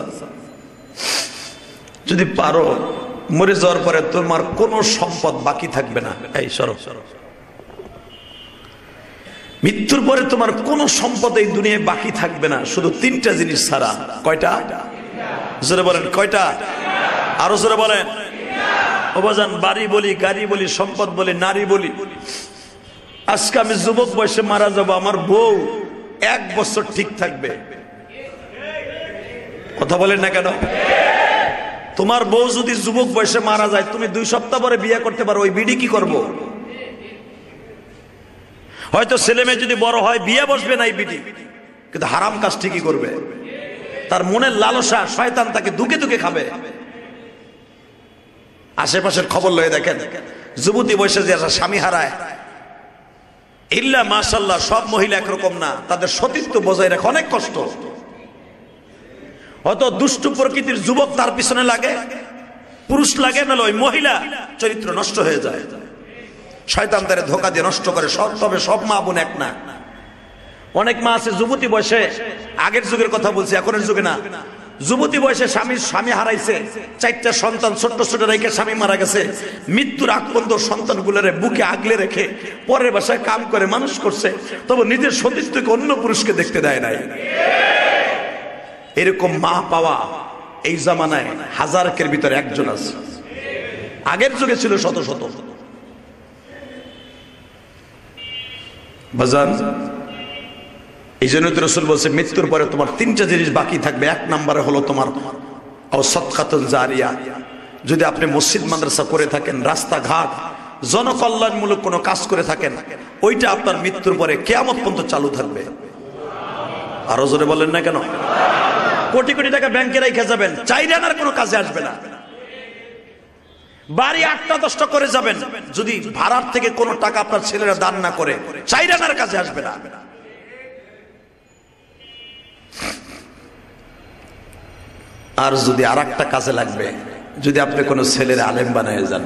যদি পারো মরে যাওয়ার পরে তোমার কোনো সম্পদ বাকি থাকবে না। এই সরো, মৃত্যুর পরে তোমার কোনো সম্পদ এই দুনিয়ায় বাকি থাকবে না, শুধু 3টা জিনিস ছাড়া। কয়টা? জোরে বলেন, কয়টা? আরো জোরে বলেন। ওবাজান, বাড়ি বলি, গাড়ি বলি, সম্পদ বলি, নারী বলি। আজকে আমি যুবক বয়সে মারা যাব, আমার বউ 1 বছর ঠিক থাকবে। কথা বলেন না কেন? তোমার বউ যদি যুবক বয়সে মারা যায়, তুমি 2 সপ্তাহ পরে বিয়ে করতে পারো, ওই বিডি কি করবো? হয়তো ছেলে মেয়ে যদি বড় হয় বিয়ে বসবে না এই বিডি, কিন্তু হারাম কাজ ঠিকই করবে। তার মনের লালসা শয়তান তাকে দুকে দুকে খাবে। আশেপাশের খবর লয়ে দেখেন, যুবতী বয়সে যে স্বামী হারায়, ইল্লা মাশাআল্লাহ সব মহিলা একরকম না, তাদের সতীত্ব বজায় রাখা অনেক কষ্ট। অত দুষ্টু প্রকৃতির যুবক তার পিছনে লাগে, পুরুষ লাগে, না ওই মহিলা চরিত্র নষ্ট হয়ে যায়। শয়তান তারে ধোঁকা দিয়ে নষ্ট করে। তবে সব মা বোন এক না। অনেক মা আছে যুবতী বয়সে, আগের যুগের কথা বলছি, এখনের যুগে না, যুবতী বয়সে স্বামী হারাইছে, 4টা সন্তান ছোট্ট ছোট রেখে স্বামী মারা গেছে, মৃত্যুর আগ পর্যন্ত সন্তানগুলোরে বুকে আগলে রেখে পরের বাসায় কাম করে মানুষ করছে, তবে নিজের সতীত্বকে অন্য পুরুষকে দেখতে দেয় নাই। এরকম মা পাওয়া এই জামানায় হাজারের ভিতরে একজন আছে। আগের যুগে ছিল শত শত। বাজান, এই জন্য তো রাসূল বলছে মৃত্যুর পরে তোমার 3টা জিনিস বাকি থাকবে। 1 নম্বরে হলো তোমার সাদকাতুন জারিয়া। যদি আপনি মসজিদ মাদ্রাসা করে থাকেন, রাস্তাঘাট জনকল্যাণমূলক কোনো কাজ করে থাকেন, ওইটা আপনার মৃত্যুর পরে কিয়ামত পর্যন্ত চালু থাকবে। আরো জোরে বলেন না কেন? কোটি কোটি টাকা ব্যাংকে রেখে যাবেন, 4 আনার কোনো কাজে আসবে না। বাড়ি 8টা 10টা করে যাবেন, যদি ভাড়ার থেকে কোনো টাকা আপনার ছেলেরা দান না করে, 4 আনার কাজে আসবে না। আর যদি আরেকটা কাজে লাগবে, যদি আপনি কোনো ছেলের আলেম বানায় যান,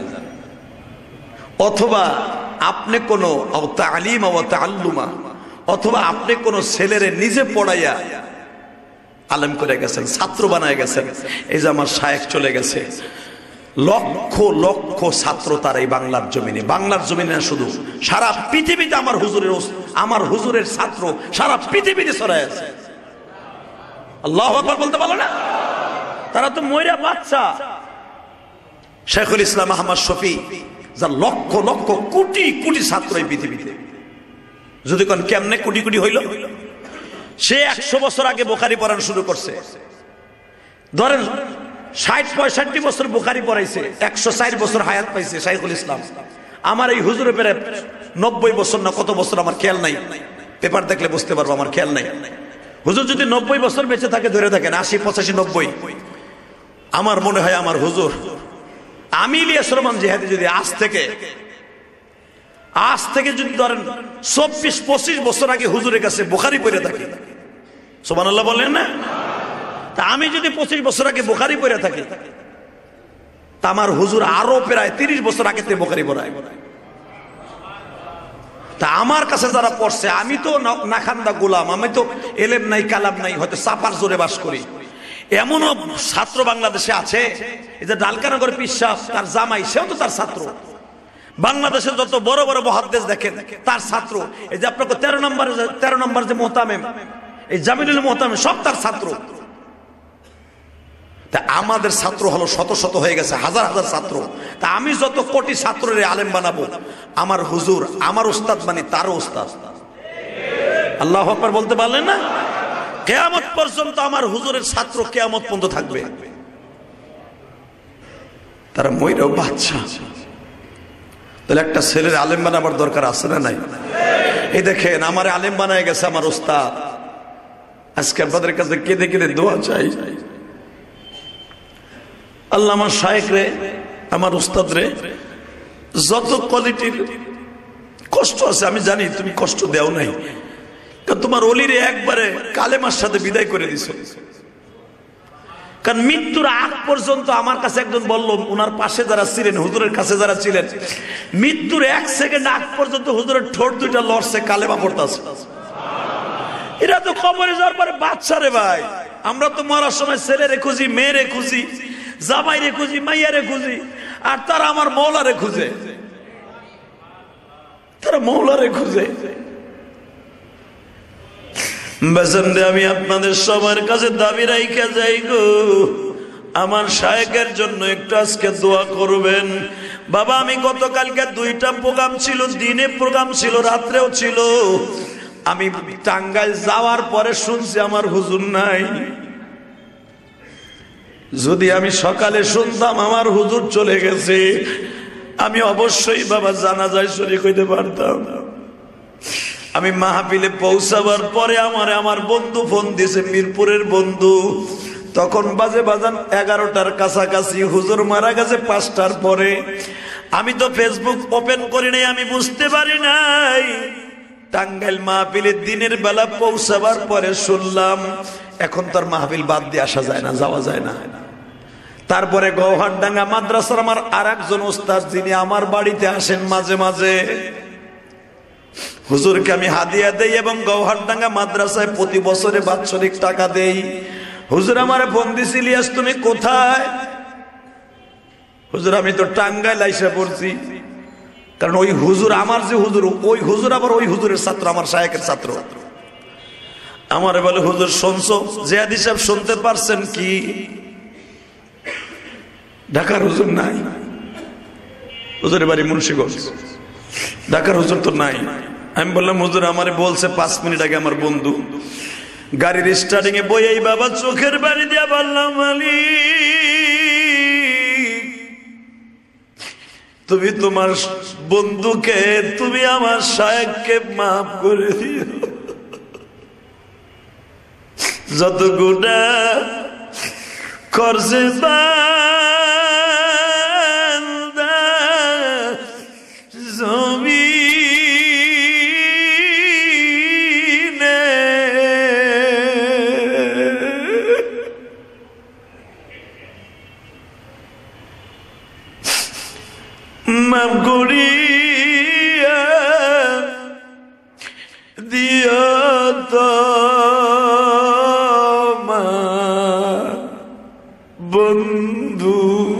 অথবা আপনি কোনো তালিম ও তাআল্লুমা, অথবা আপনি কোনো ছেলের নিজে পড়াইয়া আলেম করে গেছেন, ছাত্র বানায় গেছেন। এই যে আমার শায়েখ চলে গেছে, লক্ষ লক্ষ ছাত্র তার এই বাংলার জমিনে, বাংলার জমিনে না শুধু সারা পৃথিবীতে আমার হুজুরের ছাত্র সারা পৃথিবীতে ছড়ায় আছে। আল্লাহু আকবার বলতে পারো না? তারা তো ময়রা বাচ্চা। শেখুল ইসলাম আহমদ শফি, যার লক্ষ লক্ষ কোটি কোটি ছাত্র এই পৃথিবীতে, যদি কোন কেমনে কোটি কোটি হইল, সে 100 বছর আগে বুখারী পড়ানো শুরু করছে। ধরেন 60-65 বছর বুখারী পড়াইছে, 104 বছর হায়াত পাইছে শেখুল ইসলাম। আমার এই হুজুরে পেরে 90 বছর না কত বছর, আমার খেয়াল নাই, পেপার দেখলে বুঝতে পারবো, আমার খেয়াল নাই। হুজুর যদি 90 বছর বেঁচে থাকে, ধরে থাকেন 80, 85, 90, আমার মনে হয় আমার হুজুর আমি ইলিয়াস রহমান জিহাদি যদি আজ থেকে যদি ধরেন 24-25 বছর আগে হুজুরের কাছে বুখারী পড়ে থাকি, সুবহানাল্লাহ বলেন না? তা আমি যদি 25 বছর আগে বুখারী পড়ে থাকি, তা আমার হুজুর আরো প্রায় 30 বছর আগে থেকে বুখারী পড়ায়। তা আমার কাছে যারা পড়ছে, আমি তো নাখান্দা গোলাম, আমি তো এলেম নাই কালাম নাই, হয়তো চাপার জোরে বাস করি। এমনও ছাত্র বাংলাদেশে আছে, এই যে ডালকানগর পীর সাহেব, তার জামাই, সেও তো তার ছাত্র। বাংলাদেশের যত বড় বড় মুহাদ্দিস দেখেন, তার ছাত্র। এই যে আপনাকে 13 নম্বর যে মুহতামিম, এই জামিলুল মুহতামিম, সব তার ছাত্র। তা আমাদের ছাত্র হলো শত শত হয়ে গেছে, হাজার হাজার ছাত্র। তা আমি যত কোটি ছাত্রের আলেম বানাবো, আমার হুজুর আমার উস্তাদ মানে তারও উস্তাদ। আল্লাহু আকবার বলতে পারলেন না? কিয়ামত পর্যন্ত আমার হুজুরের ছাত্র কিয়ামত পর্যন্ত থাকবে। তারা ময়রাও বাচ্চা। তাহলে একটা ছেলের আলেম বানাবার দরকার আছে না নাই? এই দেখেন, আমার আলেম বানায় গেছে আমার উস্তাদ। আজকে আপনাদের কাছে কেঁদে কেঁদে দোয়া চাই, আল্লাহ আমার শায়েখ রে, আমার উস্তাদ রে, যত কোয়ালিটির কষ্ট আছে আমি জানি, তুমি কষ্ট দেও নাই, তোমার অলিরে একবারে কালেমার সাথে বিদায় করে দিছো। কারণ মৃত্যুর আগ পর্যন্ত আমার কাছে একজন বলল, ওনার পাশে যারা ছিলেন, হুজুরের কাছে যারা ছিলেন, মৃত্যুর 1 সেকেন্ড আগ পর্যন্ত হুজুরের ঠোঁট দুইটা লড়ছে, কালেমা পড়তাছে। এরা তো কবরে যাওয়ার পরে বাচ্চা রে ভাই। আমরা তো মরার সময় ছেলেরে খুঁজি, মেয়েরে খুঁজি, জামাইরে খুঁজি, মাইয়ারে খুঁজি, আর তারা আমার মৌলারে খুঁজে, তারা মৌলারে খুঁজে। আমি আপনাদের সবার কাছে দাবি রাইখা যাই গো, আমার শায়েখের জন্য একটু আজকে দোয়া করবেন। বাবা, আমি গতকালকে 2টা প্রোগ্রাম ছিল, দিনে প্রোগ্রাম ছিল, রাত্রেও ছিল। আমি টাঙ্গাইল যাওয়ার পরে শুনছি আমার হুজুর নাই। যদি আমি সকালে শুনতাম আমার হুজুর চলে গেছে, আমি অবশ্যই বাবা জানাজায় শরীক হইতে পারতাম। আমি মাহফিলে পৌঁছাবার পরে আমার বন্ধু ফোন দিয়েছে, মিরপুরের বন্ধু। তখন বাজে বাজান 11টার কাছাকাছি, হুজুর মারা গেছে 5টার পরে। আমি তো ফেসবুক ওপেন করি নাই, আমি বুঝতে পারি নাই। টাঙ্গাইল মাহফিলে দিনের বেলা পৌঁছাবার পরে শুনলাম এখন তার মাহফিল বাদ দিয়ে আসা যায় না, যাওয়া যায় না। তারপরে গৌহারডাঙ্গা মাদ্রাসার আমার আরেকজন ওস্তাদ, যিনি আমার বাড়িতে আসেন মাঝে মাঝে, হুজুরকে আমি হাদিয়া দেই এবং গৌহারডাঙ্গা মাদ্রাসায় প্রতি বছরে বাৎসরিক টাকা দেই। হুজুর আমারে ফোন দিছি, ইলিয়াস তুমি কোথায়? হুজুর আমি তো টাঙ্গাইল আইসা পড়ছি। কারণ ওই হুজুর, আমার যে হুজুর, ওই হুজুর আবার ওই হুজুরের ছাত্র, আমার শায়েখের ছাত্র। আমারে বলে, হুজুর শুনছো? জিয়াদি সাহেব শুনতে পারছেন কি? ঢাকার হুজুর নাই, হুজুরের বাড়ি মুন্সিগঞ্জ, ঢাকার হুজুর তো নাই। আমি বললাম, হুজুর আমারে বলছে 5 মিনিট আগে আমার বন্ধু গাড়ির স্টার্টিং এ বই, এই বাবা চোখের বাড়ি দিয়া বললাম, মালিক তুমি তোমার বন্ধুকে, তুমি আমার শায়েখকে মাফ করে দিও, যত গুনাহ করছে বান্দা জমিনে, মাফ করিয়া দিও তো বন্ধু।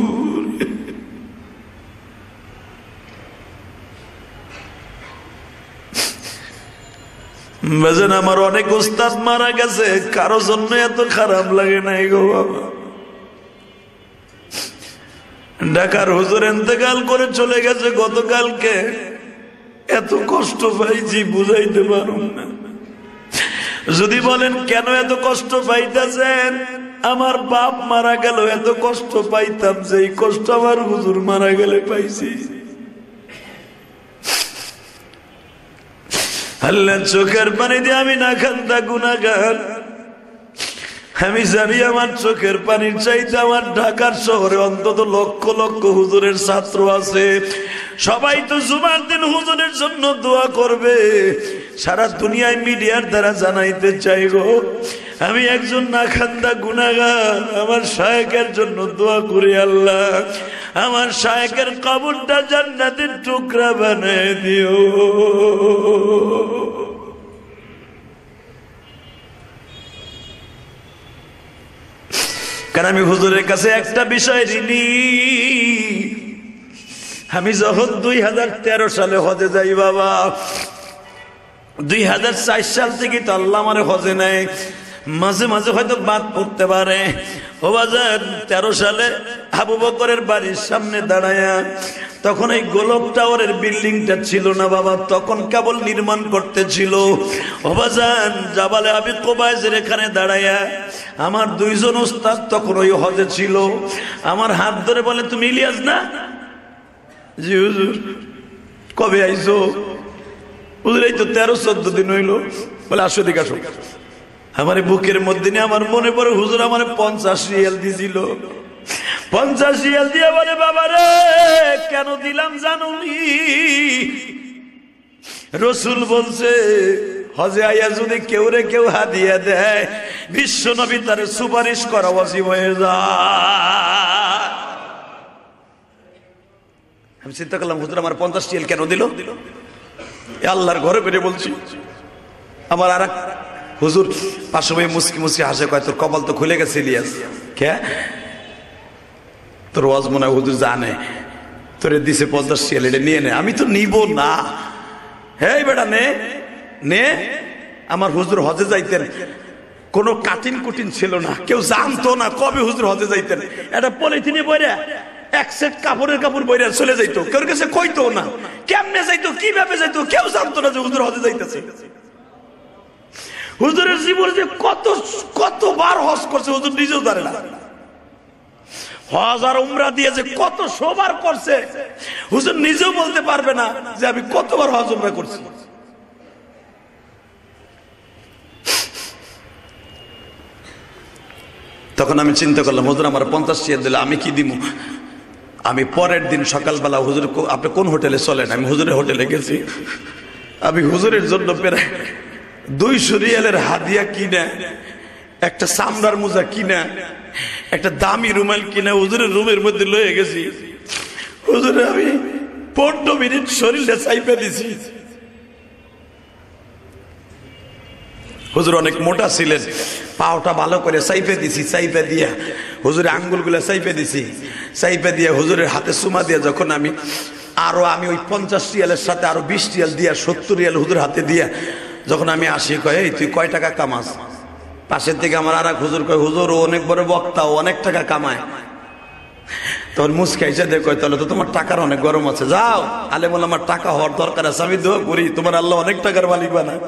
বাজান আমার অনেক ওস্তাদ মারা গেছে, কারো জন্য এত খারাপ লাগে নাই গো বাবা। ঢাকার হুজুর ইন্তেকাল করে চলে গেছে গতকালকে, এত কষ্ট পাইছি বুঝাইতে পারুম না। যদি বলেন কেন এত কষ্ট পাইতেছেন, আমার বাপ মারা গেল এত কষ্ট পাইতাম, যে এই কষ্ট আমার হুজুর মারা গেলে পাইছি। আল্লাহ চোখের পানি দিয়ে আমি না খান্দা গুনাহগার। আমি জানি আমার চোখের পানির চাইতে আমার ঢাকার শহরে অন্তত লক্ষ লক্ষ হুজুরের ছাত্র আছে। সবাই তো জুমার দিন হুজুরের জন্য দোয়া করবে। সারা দুনিয়ায় মিডিয়ার দ্বারা জানাইতে চাইব, আমি একজন নাখান্দা গুনাহগার, আমার শায়েখের জন্য দোয়া করি, আল্লাহ আমার শায়েখের কবরটা জান্নাতের টুকরা বানায় দিও। কারণ আমি হুজুরের কাছে একটা বিষয় ঋণী। আমি যখন 2013 সালে হজে যাই বাবা, 2004 সাল থেকে তো আল্লাহ আমারে হজে নেয়। মাঝে মাঝে হয়তো বাদ পড়তে পারে। ও বাজার 13 সালে আবু বকরের বাড়ির সামনে দাঁড়ায়া, তখন এই গোলক টাওয়ারের বিল্ডিংটা ছিল না বাবা, তখন কেবল নির্মাণ করতেছিল। ও বাজান জাবালে আবি কোবাইজের এখানে দাঁড়ায়া আমার 2 জন ওস্তাদ তখন ওই হজে ছিল। আমার হাত ধরে বলে, তুমি ইলিয়াস না? জি হুজুর। কবে আইছো? হুজুর এই তো 13-14 দিন হইল। বলে আসো দিকে আসো। আমার বুকের মধ্যে নিয়ে আমার মনে পড়ে হুজুর আমার 50 রিয়াল দিছিল। 50 রিয়াল দিয়ে বলে, বাবা রে কেন দিলাম জানুনি? রসুল বলছে হজে আইয়া যদি কেউ রে কেউ হাদিয়া দেয়, বিশ্ব নবী তারে সুপারিশ করা ওয়াজিব হয়ে যায়। আমি চিন্তা করলাম, হুজুর আমার 50 রিয়াল কেন দিল? আল্লাহর ঘরে বেরিয়ে বলছি। আমার আর এক হুজুর পাশে বই মুসকি মুসকি হাসে, কয় তোর কপাল তো খুলে গেছে ইলিয়াস। কে? তোর ওয়াজ মনে হয় হুজুর জানে, তোরে দিছে 50 রিয়াল, এটা নিয়ে নে। আমি তো নিব না। হে বেটা নে নে। আমার হুজুর হজে যাইতেন, কোনো কাটিন কুটিন ছিল না, কেউ জানতো না কবে হুজুর হজে যাইতেন। এটা পলিথিনে বইরা এক সেট কাপড় বইরা চলে যাইতো, কেউ কাছে কইতো না কেমনে যাইতো, কিভাবে যাইতো, কেউ জানতো না যে হুজুর হজে যাইতেছে। হুজুরের জীবনে যে কতবার হজ করছে হুজুর নিজেও জানে না। হজ আর উমরা দিয়ে যে কত শোবার করছে হুজুর নিজেও বলতে পারবে না যে আমি কতবার হজ উমরা করছি। তখন আমি চিন্তা করলাম, হুজুর আমার 50 টাকা দিলে আমি কি দিব। আমি পরের দিন সকালবেলা, হুজুর আপনি কোন হোটেলে চলেন, আমি হুজুরের হোটেলে গেছি। আমি হুজুরের জন্য প্রায় 200 রিয়ালের হাদিয়া কিনা, একটা চামড়ার মোজা কিনা, একটা দামি রুমাল কিনা হুজুরের রুমের মধ্যে লয়ে গেছি। হুজুরে আমি 15 মিনিট শরীরটা চাইপে দিছি। হুজুর অনেক মোটা ছিলেন, পাওটা ভালো করে চাইপে দিছি। চাইপে দিয়া হুজুরের আঙ্গুলগুলা চাইপে দিছি। চাইপে দিয়ে হুজুরের হাতে চুমা দিয়ে যখন আমি ওই 50 রিয়ালের সাথে আরো 20 রিয়াল দিয়া 70 রিয়াল হুজুর হাতে দিয়া যখন আমি আসি, কয় এই তুই কয় টাকা কামাস? পাশের থেকে আমার আর এক হুজুর কয়, হুজুর ও অনেক বড় বক্তা, ও অনেক টাকা কামায়। তখন মুস্কাইছে দেখো, তাহলে তো তোমার টাকার অনেক গরম আছে, যাও আলেম ওলামার টাকা হওয়ার দরকার আছে, আমি দোয়া করি তোমার আল্লাহ অনেক টাকার মালিক বানায়।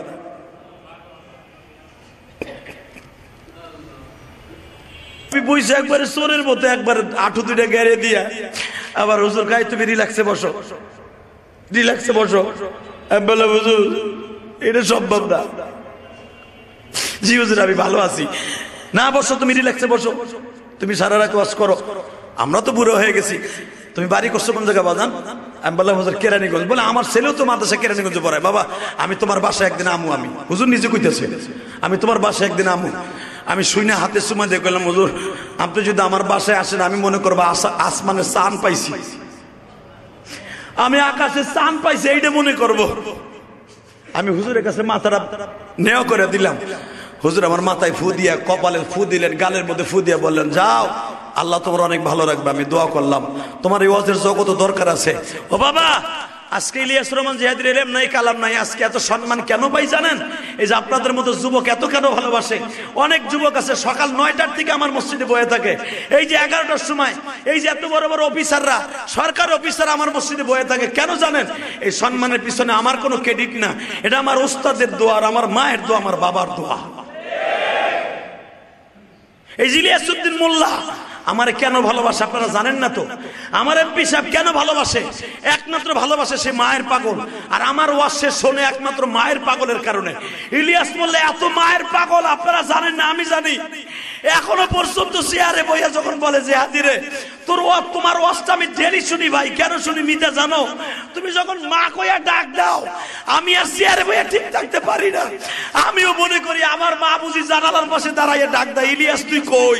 বইসা একবারে চোরের মতো একবার আঠু দুইটা গেড়ে দিয়া আবার হুজুর গায়ে, তুমি রিল্যাক্সে বসো, রিল্যাক্সে বসো। আমি বললাম, হুজুর এটা সম্ভব না। জি হুজুর আমি ভালো আছি। না বসো, তুমি রিল্যাক্সে বসো, তুমি সারা রাত ওয়াজ করো, আমরা তো বুড়ো হয়ে গেছি। তুমি বাড়ি করছো কোন জায়গা বাজান? আমি বললাম, হুজুর কেরানীগঞ্জ। বলে আমার ছেলেও তো মাদ্রাসা কেরানীগঞ্জে পড়ায়। বাবা আমি তোমার বাসায় একদিন আমু। আমি হুজুর নিজে কইতেছে, আমি তোমার বাসায় একদিন আমু। আমি শুনে হাতে সুমা দিয়ে কইলাম, হুজুর আপনি যদি আমার বাসায় আসেন, আমি মনে করবো আসমানের চাঁদ পাইছি, আমি আকাশে চাঁদ পাইছি, এইটা মনে করবো। আমি হুজুরের কাছে মাথাটা নেওয়া করে দিলাম। হুজুর আমার মাথায় ফু দিয়া, কপালে ফু দিলেন, গালের মধ্যে ফু দিয়া বললেন, যাও আল্লাহ তোমার অনেক ভালো রাখবে। আমি দোয়া করলাম, তোমার এই ওয়াজের জগৎ দরকার আছে। ও বাবা, আজকে ইলিয়াস রহমান জিহাদির এলেম নাই, কালাম নাই, আজকে এত সম্মান কেন পাই জানেন? এই যে আপনাদের মতো যুবক এত কেন ভালোবাসে। অনেক যুবক আছে সকাল 9টার থেকে আমার মসজিদে বয়ে থাকে, এই যে 11টার সময় এই যে এত বড় বড় অফিসাররা, সরকার অফিসার আমার মসজিদে বয়ে থাকে। কেন জানেন? এই সম্মানের পিছনে আমার কোনো ক্রেডিট না, এটা আমার উস্তাদের দোয়া, আমার মায়ের দোয়া, আমার বাবার দোয়া। এই ইলিয়াসউদ্দিন মোল্লা আমারে কেন ভালোবাসে আপনারা জানেন না তো? আমার এমপি সাহেব কেন ভালোবাসে? একমাত্র ভালোবাসে সে মায়ের পাগল। আর আমার ওয়াজ সে শোনে একমাত্র মায়ের পাগলের কারণে। ইলিয়াস মোল্লা এত মায়ের পাগল আপনারা জানেন না, আমি জানি। এখনো পর্যন্ত চেয়ারে বইয়া যখন বলে যে হাজিরে তোমার ওয়াজটা আমি ডেলি শুনি ভাই। কেন শুনি মিতা জানো? তুমি যখন মা কইয়া ডাক দাও, আমি আর চেয়ারে বইয়া ঠিক থাকতে পারি না। আমিও মনে করি আমার মা বুঝি জানালার পাশে দাঁড়াইয়া ডাক দেয়, ইলিয়াস তুই কই?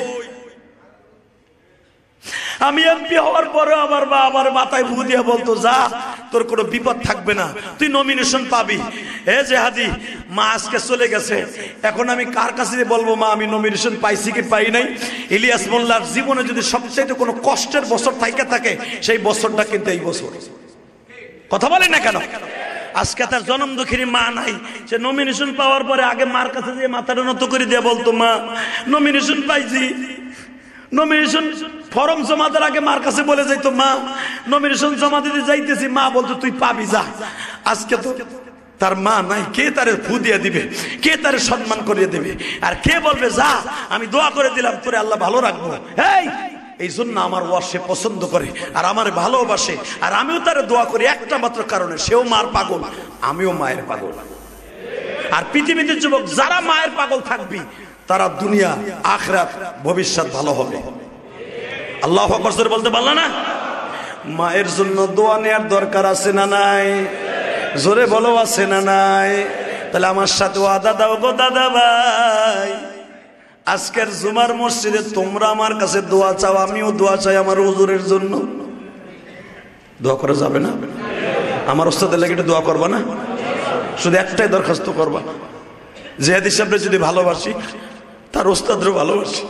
আমি এমপি হওয়ার পরে আমার মা আমার মাথায় ভু দিয়া বলতো, যা তোর কোনো বিপদ থাকবে না, তুই নমিনেশন পাবি। এ যে হাজি মা আজকে চলে গেছে, এখন আমি কার কাছে বলবো মা আমি নমিনেশন পাইছি কি পাই নাই? ইলিয়াস মোল্লার জীবনে যদি সবচেয়ে কোনো কষ্টের বছর থাকে সেই বছরটা কিন্তু এই বছর। কথা বলেন না কেন? আজকে তার জনম দুঃখিনী মা নাই, সে নমিনেশন পাওয়ার পরে আগে মার কাছে যে মাথাটা নত করে দিয়ে বলতো, মা নমিনেশন পাইছি। নমিনেশন ফর্ম জমা দেওয়ার আগে মার কাছে বলে যাইতো, মা নমিনেশন জমা দিতে যাইতেছি। মা বলতো তুই পাবি, যা। আজকে তো তার মা নাই, কে তারে ফু দিয়ে দিবে, কে তারে সম্মান করিয়ে দিবে, আর কে বলবে যা আমি দোয়া করে দিলাম তোরে আল্লাহ ভালো রাখবো। এই জন্য আমার ওয়াজ সে পছন্দ করে আর আমার ভালোবাসে, আর আমিও তারে দোয়া করি একটা মাত্র কারণে, সেও মার পাগল, আমিও মায়ের পাগল। আর পৃথিবীতে যুবক যারা মায়ের পাগল থাকবি তারা দুনিয়া আখিরাত ভবিষ্যৎ ভালো হবে। আল্লাহু আকবার জোরে বলতে পারলা না? মায়ের জন্য দোয়া নেওয়ার দরকার আছে না নাই? জোরে বলো, আছে না নাই? তাহলে আমার সাথে ওয়াদা দাও গো দাদা ভাই, আজকের জুমার মসজিদে তোমরা আমার কাছে দোয়া চাও, আমিও দোয়া চাই আমার হুজুরের জন্য। দোয়া করা যাবে না? আমার ওস্তাদের লাগি দোয়া করবা না? শুধু একটাই দরখাস্ত করবা, জিহাদ হিসাবে যদি ভালোবাসি তার ওস্তাদও ভালোবাসি।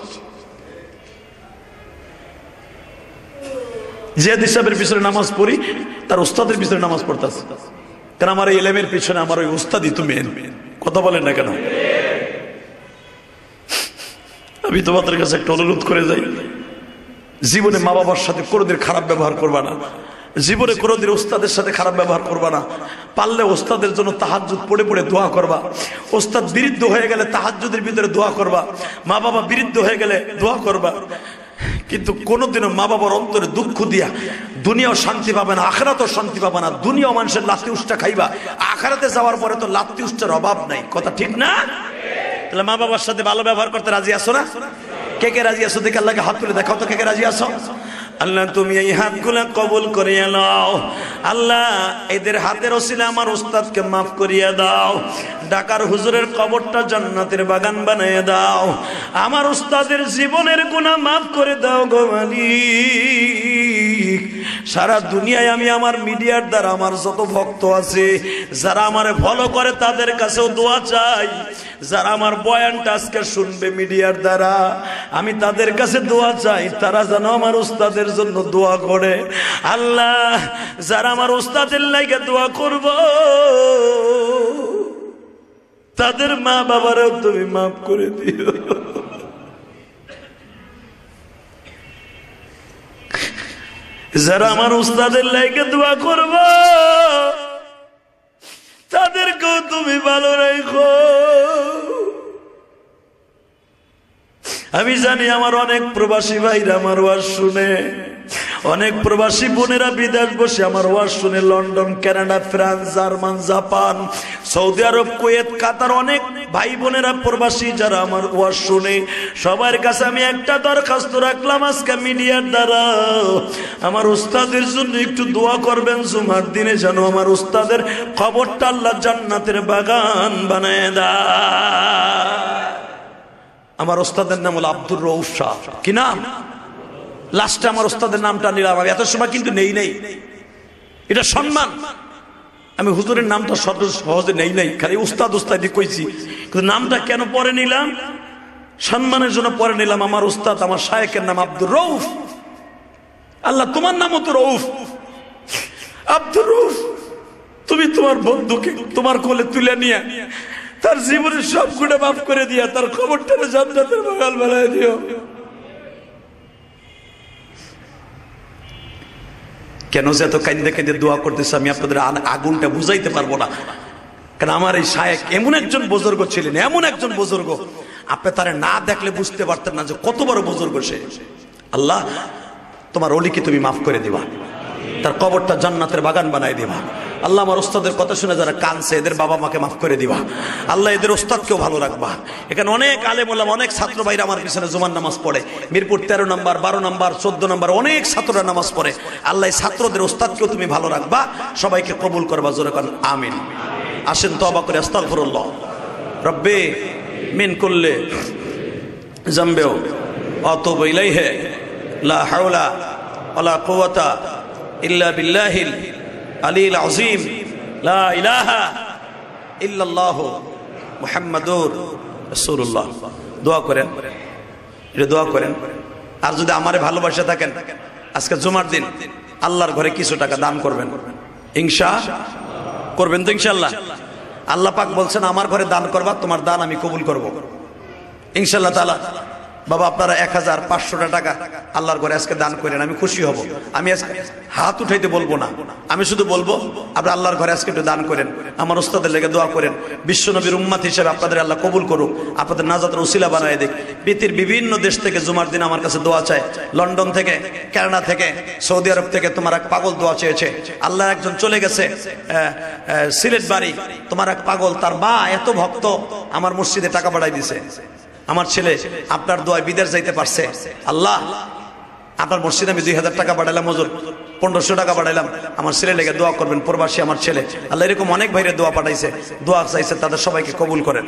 জিহাদ হিসাবের পিছনে নামাজ পড়ি, তার ওস্তাদের পিছনে নামাজ পড়তেছে। কারণ আমার এই ইলমের পিছনে আমার ওই ওস্তাদই তো মেন। কথা বলেন না কেন? আমি তোমাদের কাছে একটা অনুরোধ করে যাই, জীবনে মা বাবার সাথে কোনোদিন খারাপ ব্যবহার করবা না, জীবনে কোনোদিন ওস্তাদের সাথে খারাপ ব্যবহার করবা না। পারলে ওস্তাদের জন্য তাহাজ্জুদ পড়ে পড়ে দোয়া করবা। ওস্তাদ বিরুদ্ধ হয়ে গেলে তাহাজ্জুদের ভিতরে দোয়া করবা, মা বাবা বিরুদ্ধ হয়ে গেলে দোয়া করবা। কিন্তু কোনোদিনও মা বাবার অন্তরে দুঃখ দিয়া দুনিয়াও শান্তি পাবে না, আখিরাতেও শান্তি পাবে না। দুনিয়াও মানুষের লাত্তি উষ্টা খাইবা, আখিরাতে যাওয়ার পরে তো লাত্তি উষ্টার অভাব নাই। কথা ঠিক না? তাহলে মা বাবার সাথে ভালো ব্যবহার করতে রাজি আছো না? কে কে রাজি আছো দেখে আল্লাহকে হাত তুলে দেখাও তো কে কে রাজি আছো। আল্লাহ তুমি এই হাতগুলা কবুল করিয়া নাও। আল্লাহ এদের হাতের ওসিলা আমার উস্তাদকে মাফ করিয়া দাও। ঢাকার হুজুরের কবরটা জান্নাতের বাগান বানিয়ে দাও। আমার উস্তাদের জীবনের গুনাহ মাফ করে দাও গো মালিক। সারা দুনিয়ায় আমি আমার মিডিয়ার দ্বারা আমার যত ভক্ত আছে যারা আমারে ফলো করে তাদের কাছেও দোয়া চাই। যারা আমার বয়ানটা আজকে শুনবে মিডিয়ার দ্বারা আমি তাদের কাছে দোয়া চাই তারা যেন আমার উস্তাদের জন্য দোয়া করে। আল্লাহ যারা আমার উস্তাদের লাইগে দোয়া করব তাদের মা বাবারাও তুমি মাফ করে দিও। যারা আমার উস্তাদের লাইগে দোয়া করব তাদেরকেও তুমি ভালো রাখো। আমি জানি আমার অনেক প্রবাসী ভাইরা আমার ওয়াজ শুনে, অনেক প্রবাসী বোনেরা বিদেশ বসে আমার ওয়াজ শুনে, London, Canada, France, German, Japan, Saudi Arab, Kuwait, Qatar, অনেক ভাই বোনেরা প্রবাসী যারা আমার ওয়াজ শুনে, সবার কাছে আমি একটা দরখাস্ত রাখলাম আজকে মিডিয়ার দ্বারা আমার উস্তাদের জন্য একটু দোয়া করবেন। জুমার দিনে যেন আমার উস্তাদের কবরটা আল্লাহ জান্নাতের বাগান বানায় দেয়। আমার ওস্তাদের নাম হলো আব্দুর রউফ শাহ। কি নাম? লাস্টে আমার ওস্তাদের নামটা নিলাম। আমি এত সময় কিন্তু নেই, এটা সম্মান। আমি হুজুরের নামটা সহজে নেই, খালি উস্তাদ উস্তাদি কইছি, কিন্তু নামটা কেন পরে নিলাম? সম্মানের জন্য পরে নিলাম। আমার উস্তাদ, আমার শায়েখের নাম আব্দুর রউফ। আল্লাহ তোমার নামও তো রউফ। আব্দুর রউফ, তুমি তোমার বন্ধুকে তোমার কোলে তুলে নিয়ে তার জীবনের সব গুণে মাফ করে দিয়া তার খবরটা জান্নাতের বাগান বানায় দিও। কেন যে এত কান্দে কান্দে দোয়া করতেছে আমি আপনাদের আগুনটা বুঝাইতে পারবো না। কারণ আমার এই শায়েখ এমন একজন বুজুর্গ ছিলেন, এমন একজন বুজুর্গ আপনি তারে না দেখলে বুঝতে পারতেন না যে কত বড় বুজুর্গ সে। আল্লাহ তোমার অলিকে তুমি মাফ করে দিবা, তার কবরটা জান্নাতের বাগান বানাই দিবা। আল্লাহ আমার ওস্তাদের কথা শুনে যারা কানছে এদের বাবা মাকে মাফ করে দিবা। আল্লাহ এদের ওস্তাদকেও ভালো রাখবা। এখানে অনেক আলেম ওলামা, অনেক ছাত্র ভাইরা আমার পিছনে জুমার নামাজ পড়ে। মিরপুর 13 নম্বর, 12 নম্বর, 14 নম্বর অনেক ছাত্ররা নামাজ পড়ে। আল্লাহ ছাত্রদের ওস্তাদকেও তুমি ভালো রাখবা, সবাইকে কবুল করবা। জোরে কান আমিন। আসেন তওবা করে আস্তাগফিরুল্লাহ রব্বি মিন কুল্লি যামবিও আতুবু ইলাইহি লা হাওলা ওয়ালা কুওয়াতা ইল্লা বিল্লাহিল আলিল আযীম লা ইলাহা ইল্লাল্লাহ মুহাম্মাদুর রাসূলুল্লাহ। দোয়া করেন, এটা দোয়া করেন। আর যদি আমারে ভালোবাসা থাকেন আজকে জুমার দিন আল্লাহর ঘরে কিছু টাকা দান করবেন, ইনশাআল্লাহ করবেন তো ইনশাআল্লাহ। আল্লাহ পাক বলছেন আমার ঘরে দান করবা, তোমার দান আমি কবুল করব ইনশাআল্লাহ তাআলা। বাবা আপনারা 1500 টাকা আল্লাহর ঘরে আজকে দান করেন, আমি খুশি হব। আমি আজকে হাত উঠাইতে বলবো না, আমি শুধু বলবো আপনারা আল্লাহর ঘরে আজকে একটু দান করেন, আমার উস্তাদের লেগে দোয়া করেন। বিশ্ব নবীর উম্মত হিসেবে আপনাদের আল্লাহ কবুল করুক, আপনাদের নাজাতের উসিলা বানায় দিক। পৃথিবীর বিভিন্ন দেশ থেকে জুমার দিন আমার কাছে দোয়া চায়, লন্ডন থেকে, কানাডা থেকে, সৌদি আরব থেকে। তোমার এক পাগল দোয়া চেয়েছে, আল্লাহ একজন চলে গেছে সিলেট বাড়ি, তোমার এক পাগল, তার মা এত ভক্ত আমার মসজিদে টাকা পাঠাই দিছে। আমার ছেলে আপনার দোয়ায় বিদেশ যাইতে পারছে। আল্লাহ আপনার মসজিদে আমি 2000 টাকা পাঠাইলাম, হুজুর 1500 টাকা পাঠাইলাম, আমার ছেলে লেগে দোয়া করবেন, প্রবাসী আমার ছেলে। আল্লাহ এরকম অনেক ভাইরে দোয়া পাঠাইছে, দোয়া চাইছে, তাদের সবাইকে কবুল করেন।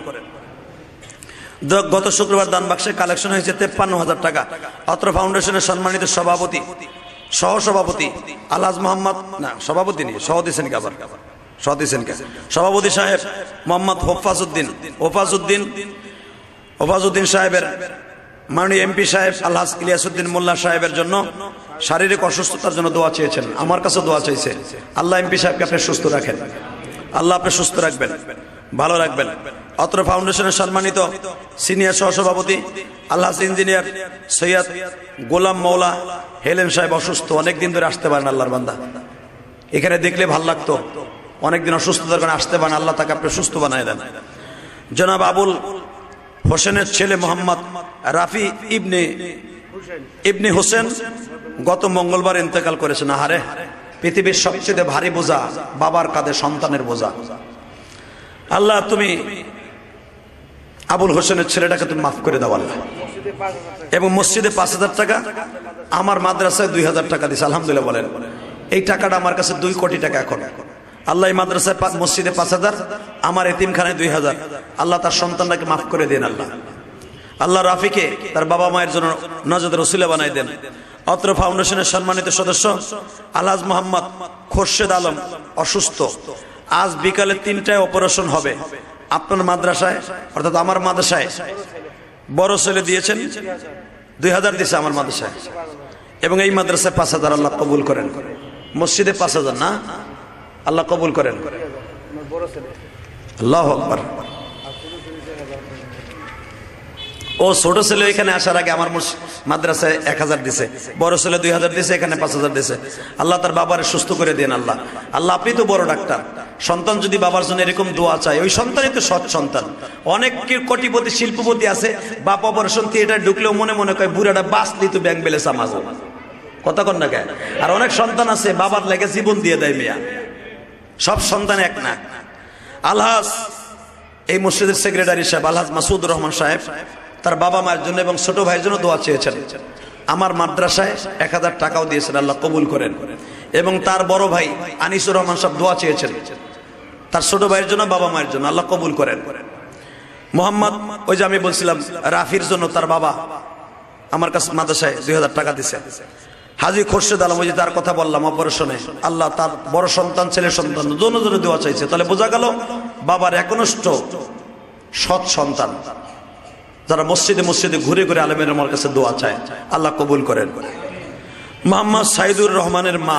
গত শুক্রবার দান বাক্সে কালেকশন হয়েছে 53,000 টাকা। অত্র ফাউন্ডেশনের সম্মানিত সভাপতি, সহসভাপতি আলহাজ মোহাম্মদ, না সভাপতি নেই, সহ দিয়েছেন কি আবার, সহ দিয়েছেন কে, সভাপতি সাহেব মোহাম্মদ ওফাজউদ্দিন সাহেবের মাননীয় এমপি সাহেব আলহাজ ইলিয়াসউদ্দিন মোল্লা সাহেবের জন্য শারীরিক অসুস্থতার জন্য দোয়া চেয়েছেন, আমার কাছে দোয়া চাইছে। আল্লাহ এমপি সাহেবকে আপনি সুস্থ রাখেন, আল্লাহ আপনি সুস্থ রাখবেন, ভালো রাখবেন। অত্র ফাউন্ডেশনের সম্মানিত সিনিয়র সহসভাপতি আলহাজ ইঞ্জিনিয়ার সৈয়দ গোলাম মৌলা হেলেম সাহেব অসুস্থ, অনেকদিন ধরে আসতে পারেন আল্লাহর বান্দা, এখানে দেখলে ভাল লাগতো, অনেকদিন অসুস্থতার কারণে আসতে পারেন, আল্লাহ তাকে আপনি সুস্থ বানায় দেন। জনাব আবুল হোসেনের ছেলে মোহাম্মদ রাফি ইবনে হোসেন গত মঙ্গলবার ইন্তেকাল করেছেন। আহারে, পৃথিবীর সবচেয়ে ভারী বোঝা বাবার কাঁধে সন্তানের বোঝা। আল্লাহ তুমি আবুল হোসেনের ছেলেটাকে তুমি মাফ করে দাও আল্লাহ। এবং মসজিদে 5,000 টাকা, আমার মাদ্রাসায় 2,000 টাকা দিছে, আলহামদুলিল্লাহ বলেন। এই টাকাটা আমার কাছে 2 কোটি টাকা এখন। আল্লাহ এই মাদ্রাসায় মসজিদে 5,000, আমার এতিমখানায় 2,000, আল্লাহ তার সন্তানটাকে মাফ করে দেন আল্লাহ। আল্লাহ রাফিকে তার বাবা মায়ের জন্য নজর রসুলা বানাই দেন। অত্র ফাউন্ডেশনের সম্মানিত সদস্য আলহাজ মোহাম্মদ খোরশেদ আলম অসুস্থ, আজ বিকালে 3টায় অপারেশন হবে। আপনার মাদ্রাসায় অর্থাৎ আমার মাদ্রাসায় বড় ছেলে দিয়েছেন 2,000 দিয়েছে আমার মাদ্রাসায়, এবং এই মাদ্রাসায় 5,000 আল্লাহ কবুল করেন। মসজিদে 5,000 না, আল্লাহ কবুল করেন। আল্লাহু আকবার। ও ছোট ছেলে এখানে আসার আগে আমার মাদ্রাসায় 1,000 দিছে, বড় ছেলে 2,000 দিছে, এখানে 5,000 দিছে। আল্লাহ তার বাবারে সুস্থ করে দেন আল্লাহ। আল্লাহ আপনি তো বড় ডাক্তার, সন্তান যদি বাবার জন্য এরকম দোয়া চায়, ওই সন্তানই তো সৎ সন্তান। অনেক কোটিপতি শিল্পপতি আছে, বাপ অপারেশন থিয়েটার ঢুকলেও মনে মনে কয় বুড়াটা বাঁচলি তো ব্যাংক ব্যালেন্স আমার কথা কন না কেন। আর অনেক সন্তান আছে বাবার লেগে জীবন দিয়ে দেয় মিয়া। সব সন্তান এক না। আলহাজ এই মসজিদের সেক্রেটারি সাহেব আলহাজ মাসুদুর রহমান সাহেব তার বাবা মায়ের জন্য এবং ছোট ভাইয়ের জন্য দোয়া চেয়েছেন। আমার মাদ্রাসায় 1,000 টাকাও দিয়েছেন, আল্লাহ কবুল করেন। এবং তার বড় ভাই আনিসুর রহমান সাহেব দোয়া চেয়েছেন তার ছোট ভাইয়ের জন্য, বাবা মায়ের জন্য, আল্লাহ কবুল করেন। মোহাম্মদ ওই যে আমি বলছিলাম রাফির জন্য তার বাবা আমার কাছে মাদ্রাসায় 2,000 টাকা দিছে। হাজী খোরশেদ আলম ওই যে তার কথা বললাম অপারেশনে, আল্লাহ তার বড় সন্তান ছেলে সন্তান জন্য দোয়া চাইছে। তাহলে বোঝা গেল বাবার একনিষ্ঠ সৎ সন্তান যারা মসজিদে মসজিদে ঘুরে ঘুরে আলেমের আমার কাছে দোয়া চায়, আল্লাহ কবুল করেন। মোহাম্মদ সাইদুর রহমানের মা,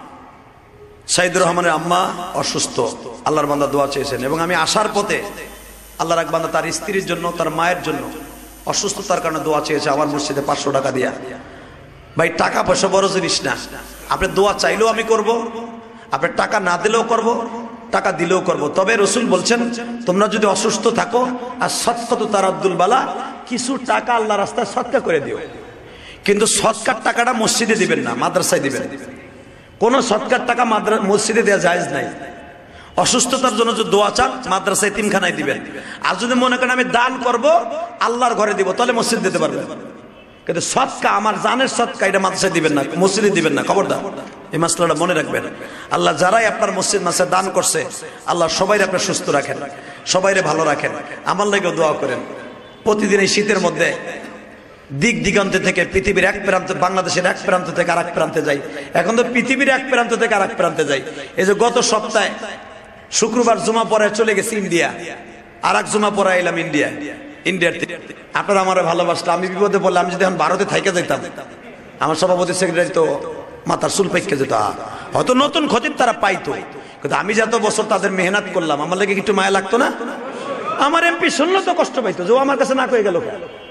সাইদুর রহমানের আম্মা অসুস্থ, আল্লাহর বান্দা দোয়া চেয়েছেন। এবং আমি আসার পথে আল্লাহর এক বান্দা তার স্ত্রীর জন্য, তার মায়ের জন্য অসুস্থতার কারণে দোয়া চেয়েছে আমার মসজিদে 500 টাকা দিয়া। ভাই টাকা পয়সা বড় জিনিস না, আপনি দোয়া চাইলেও আমি করব, আপনি টাকা না দিলেও করব, টাকা দিলেও করব। তবে রসুল বলছেন তোমরা যদি অসুস্থ থাকো আর সৎকত তার আব্দুল বালা, কিছু টাকা আল্লাহ রাস্তায় সৎকা করে দিও, কিন্তু সৎকার টাকাটা মসজিদে দিবেন না, মাদ্রাসায় দিবেন। কোন সৎকার টাকা মসজিদে দেওয়া জায়েজ নাই। অসুস্থতার জন্য যদি দোয়া চান মাদ্রাসায় এতিমখানায় দিবেন। আর যদি মনে করেন আমি দান করব আল্লাহর ঘরে দিব, তাহলে মসজিদ দিতে পারবেন। কিন্তু সৎকা আমার জানের সৎকা এটা মাদ্রাসায় দিবেন না, মসজিদে দিবেন না, খবরদার। এই মাসলাটা মনে রাখবেন। আল্লাহ যারাই আপনার মসজিদ মাসে দান করছে আল্লাহ সবাই আপনার সুস্থ রাখেন, সবাইরে ভালো রাখেন। আমার লাগেও দোয়া করেন। প্রতিদিন এই শীতের মধ্যে দিক দিগন্তে থেকে পৃথিবীর এক প্রান্ত, বাংলাদেশের এক প্রান্ত থেকে আর এক প্রান্তে যাই, এখন তো পৃথিবীর এক প্রান্ত থেকে আর এক প্রান্তে যাই। এই যে গত সপ্তাহে শুক্রবার জুমা পরে চলে গেছি ইন্ডিয়া, আর এক জুমা পরে এলাম ইন্ডিয়ার আপনারা আমার ভালোবাসলে, আমি বিপদে বললে আমি যদি এখন ভারতে থাইকে যেতাম, আমার সভাপতি সেক্রেটারি তো মাথার চুল পাইকে যেত, হয়তো নতুন খতিব তারা পাইতো। কিন্তু আমি যত বছর তাদের মেহনত করলাম, আমার লাগে একটু মায়া লাগতো না? আমার এমপি শুনলে তো কষ্ট পাইতো যে ও আমার কাছে না কয়ে গেল।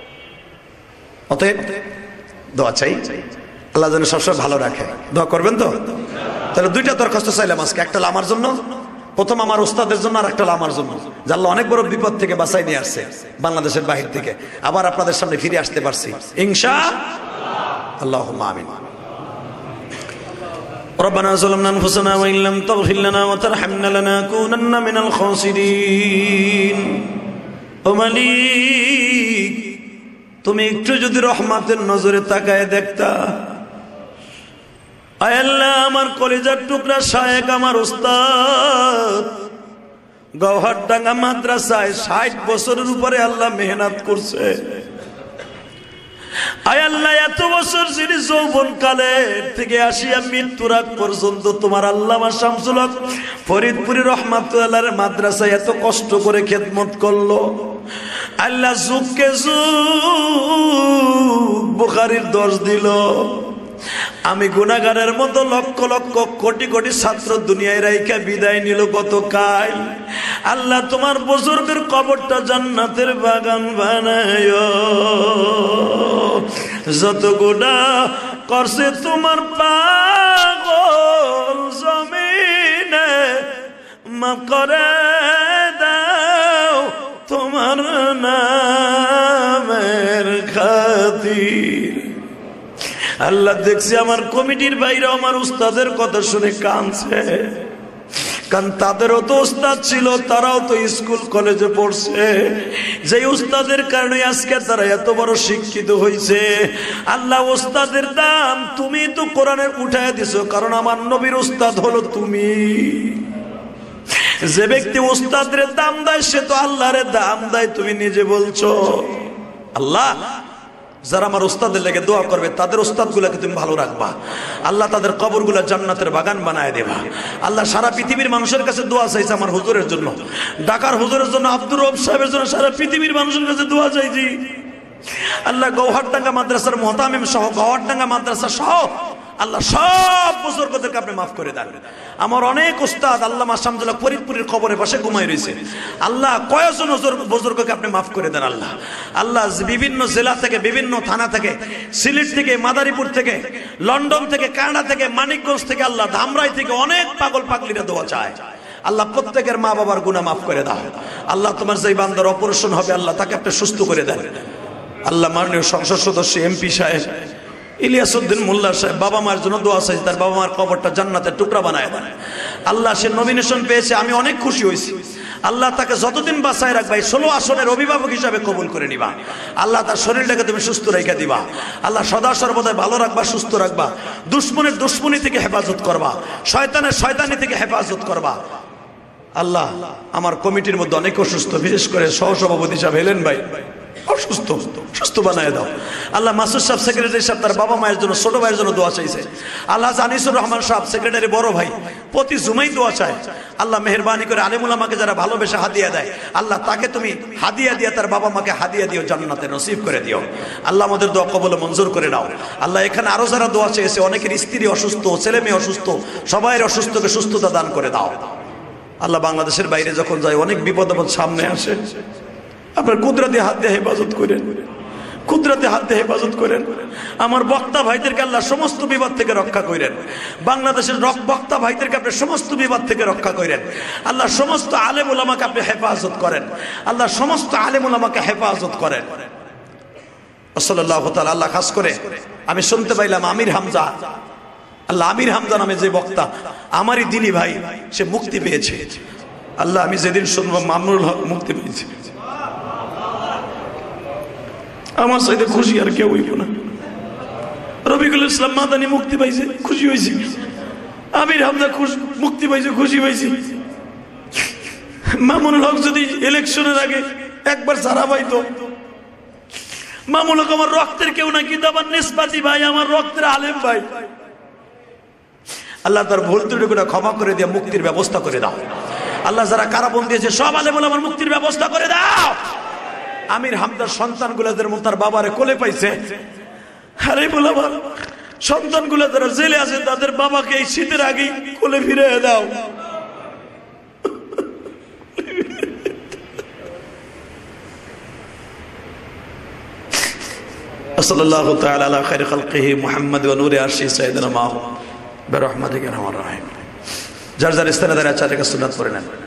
অতএব দোয়া চাই, আল্লাহ যেন সবসময় ভালো রাখে। দোয়া করবেন তো? তাহলে 2টা দরখাস্ত চাইলাম আজকে, একটা আমার জন্য, প্রথম আমার উস্তাদের জন্য, আর একটা আমার জন্য। আল্লাহ অনেক বড় বিপদ থেকে বাঁচাই নিয়ে আসছে বাংলাদেশের বাহির থেকে, আবার আপনাদের সামনে ফিরে আসতে পারছি ইনশাআল্লাহ। আল্লাহুম্মা আমিন। ربنا ظلمنا انفسنا وان لم تغفر لنا وترحمنا لنكونن من الخاسرين। ও মালিক, তুমি একটু যদি রহমতের নজরে তাকায় দেখতা, আয় আল্লাহ আমার কলিজার টুকরা শায়েখ, আমার উস্তাদ গওহারডাঙ্গা মাদ্রাসায় 60 বছরের উপরে আল্লাহ মেহনত করছে। আয় আল্লাহ এত বছর যিনি যৌবন কালে থেকে আসিয়া মৃত্যুর আগ পর্যন্ত তোমার আল্লামা শামসুল হক ফরিদপুরি রহমাতুল্লাহর মাদ্রাসায় এত কষ্ট করে খেদমত করলো। আল্লাহ যুগকে যুগ বুখারীর 10 দিল। আমি গুনাহগারের মতো লক্ষ লক্ষ কোটি কোটি ছাত্র দুনিয়ায় রাইখা বিদায় নিল গতকাল। আল্লাহ তোমার বুজুর্গের কবরটা জান্নাতের বাগান বানায়। যত গুনাহ করছে তোমার পাগল জমিনে মাফ করে দাও তোমার নামের খাতির। আল্লাহ দেখছি আমার কমিটির বাইরে আমার উস্তাদের কথা শুনে কাঁদছে, কারণ তাদেরও তো উস্তাদ ছিল, তারাও তো স্কুল কলেজে পড়ছে, যে উস্তাদের কারণে আজকে তারা এত বড় শিক্ষিত হয়েছে। আল্লাহ উস্তাদের দাম তুমি তো কোরআনে উঠায় দিছো, কারণ আমার নবীর উস্তাদ হলো তুমি। যে ব্যক্তি উস্তাদের দাম দেয় সে তো আল্লাহরে দাম দেয়, তুমি নিজে বলছো। আল্লাহ যারা আমার উস্তাদের লেগে দোয়া করবে তাদের উস্তাদ গুলাকে তুমি ভালো রাখবা। আল্লাহ তাদের কবর গুলা জান্নাতের বাগান বানায় দেবা। আল্লাহ সারা পৃথিবীর মানুষের কাছে দোয়া চাইছে আমার হুজুরের জন্য, ঢাকার হুজুরের জন্য, আব্দুর রব সাহেবের জন্য, সারা পৃথিবীর মানুষের কাছে দোয়া চাইছি। আল্লাহ গৌহারডাঙ্গা মাদ্রাসার মোহতামিম সহ, গৌহারডাঙ্গা মাদ্রাসা সহ আল্লাহ সব বুজুর্গদেরকে আপনি মাফ করে দেন। আমার অনেক উস্তাদ আল্লামা শামসুল্লাহ ফরিদপুরের কবরে পাশে ঘুমায় রয়েছে। আল্লাহ কয়েকজন বুজুর্গকে আপনি মাফ করে দেন। আল্লাহ আল্লাহ বিভিন্ন জেলা থেকে, বিভিন্ন থানা থেকে, সিলেট থেকে, মাদারীপুর থেকে, লন্ডন থেকে, কানাডা থেকে, মানিকগঞ্জ থেকে, আল্লাহ ধামরাই থেকে অনেক পাগল পাগলিরা দোয়া চায়। আল্লাহ প্রত্যেকের মা বাবার গুনাহ মাফ করে দাও। আল্লাহ তোমার যেই বান্দার অপারেশন হবে আল্লাহ তাকে আপনি সুস্থ করে দেন। আল্লাহ মাননীয় সংসদ সদস্য এমপি সাহেব ইলিয়াসউদ্দিন মোল্লা সাহেব বাবা মার জন্য দোয়া চাইছে, তার বাবা মার কবরটা জান্নাতের টুকরা বানায় দেন। আল্লাহ সে নমিনেশন পেয়েছে, আমি অনেক খুশি হয়েছি। আল্লাহ তাকে যতদিন বাঁচায় রাখবা 16 আসনের অভিভাবক হিসাবে কবুল করে নিবা। আল্লাহ তার শরীরটাকে তুমি সুস্থ রেখে দিবা। আল্লাহ সদা সর্বদাই ভালো রাখবা, সুস্থ রাখবা। দুশ্মনের দুশ্মনী থেকে হেফাজত করবা, শয়তানের শয়তানি থেকে হেফাজত করবা। আল্লাহ আমার কমিটির মধ্যে অনেক অসুস্থ, বিশেষ করে সহসভাপতি সাহেব হেলেন ভাই অসুস্থ, সুস্থ বানায় দাও। আল্লাহ মাসুদ সাহেব সেক্রেটারি সাহেব তার বাবা মায়ের জন্য, ছোট ভাইয়ের জন্য দোয়া চাইছে। আল্লাহ আনিসুর রহমান সাহেব সেক্রেটারি বড় ভাই প্রতি জুমাই দোয়া চায়। আল্লাহ মেহেরবানি করে আলেমুল আমাকে যারা ভালোবেসে হাদিয়া দেয় আল্লাহ তাকে তুমি হাদিয়া দিয়ে তার বাবা মাকে হাদিয়া দিও, জান্নাতে নসিব করে দিও। আল্লাহ আমাদের দোয়া কবুল মঞ্জুর করে নাও। আল্লাহ এখানে আরো যারা দোয়া চেয়েছে, অনেকের স্ত্রী অসুস্থ, ছেলে মেয়ে অসুস্থ, সবাই অসুস্থকে সুস্থতা দান করে দাও। আল্লাহ বাংলাদেশের বাইরে যখন যায় অনেক বিপদ আপদ সামনে আসে, আপনার কুদরতি হাত দিয়ে হেফাজত করেন, কুদরতি হাত দিয়ে হেফাজত করেন। আমার বক্তা ভাইদেরকে আল্লাহ সমস্ত বিপদ থেকে রক্ষা করেন। বাংলাদেশের বক্তা ভাইদেরকে আপনি সমস্ত বিপদ থেকে রক্ষা করেন। আল্লাহ সমস্ত আলেম উলামাকে আপনি হেফাজত করেন। আল্লাহ সমস্ত আলেম উলামাকে হেফাজত করেন। সাল্লাল্লাহু তাআলা। আল্লাহ খাস করে আমি শুনতে পাইলাম আমির হামজা, আল্লাহ আমির হামজা নামে যে বক্তা আমারই দিনী ভাই, সে মুক্তি পেয়েছে। আল্লাহ আমি যেদিন শুনবো মামুনুল হক মুক্তি পেয়েছে, আমার সাথে খুশি আর কেউ হইব না। রবিকুল ইসলাম মাদানী মুক্তি পাইছে, খুশি হয়েছি। আমির হামজা মুক্তি পাইছে, খুশি পাইছি। মামুনুল হক যদি ইলেকশনের আগে একবার ছাড়া পাইতো, মামুনুল হক আমার রক্তের কেউ না, কিন্তু আমার নিসবাতি ভাই, আমার রক্তের আলেম ভাই। আল্লাহ তার ভুল ত্রুটিগুলো ক্ষমা করে দিয়ে মুক্তির ব্যবস্থা করে দাও। আল্লাহ যারা কারাবন্দী আছে সব আলেম ওলামার মুক্তির ব্যবস্থা করে দাও। আমির হামদার সন্তানগুলো যেমন তার বাবারে কোলে পাইছে, আরে বলাবা সন্তানগুলো যারা জেলে আছে তাদের বাবাকে এই শীতের আগেই কোলে ফিরে দাও। সাল্লাল্লাহু তাআলা আলা খায়রি খালকিহি মুহাম্মদ ওয়া নূরি আরশি সাইয়্যিদিনা মাহমুদ বিরহমাতিকা ইয়া আরহামার রাহিম। যার যার স্থানে দাঁড়িয়ে 4 রাকাত সুন্নাত পড়ে নেন।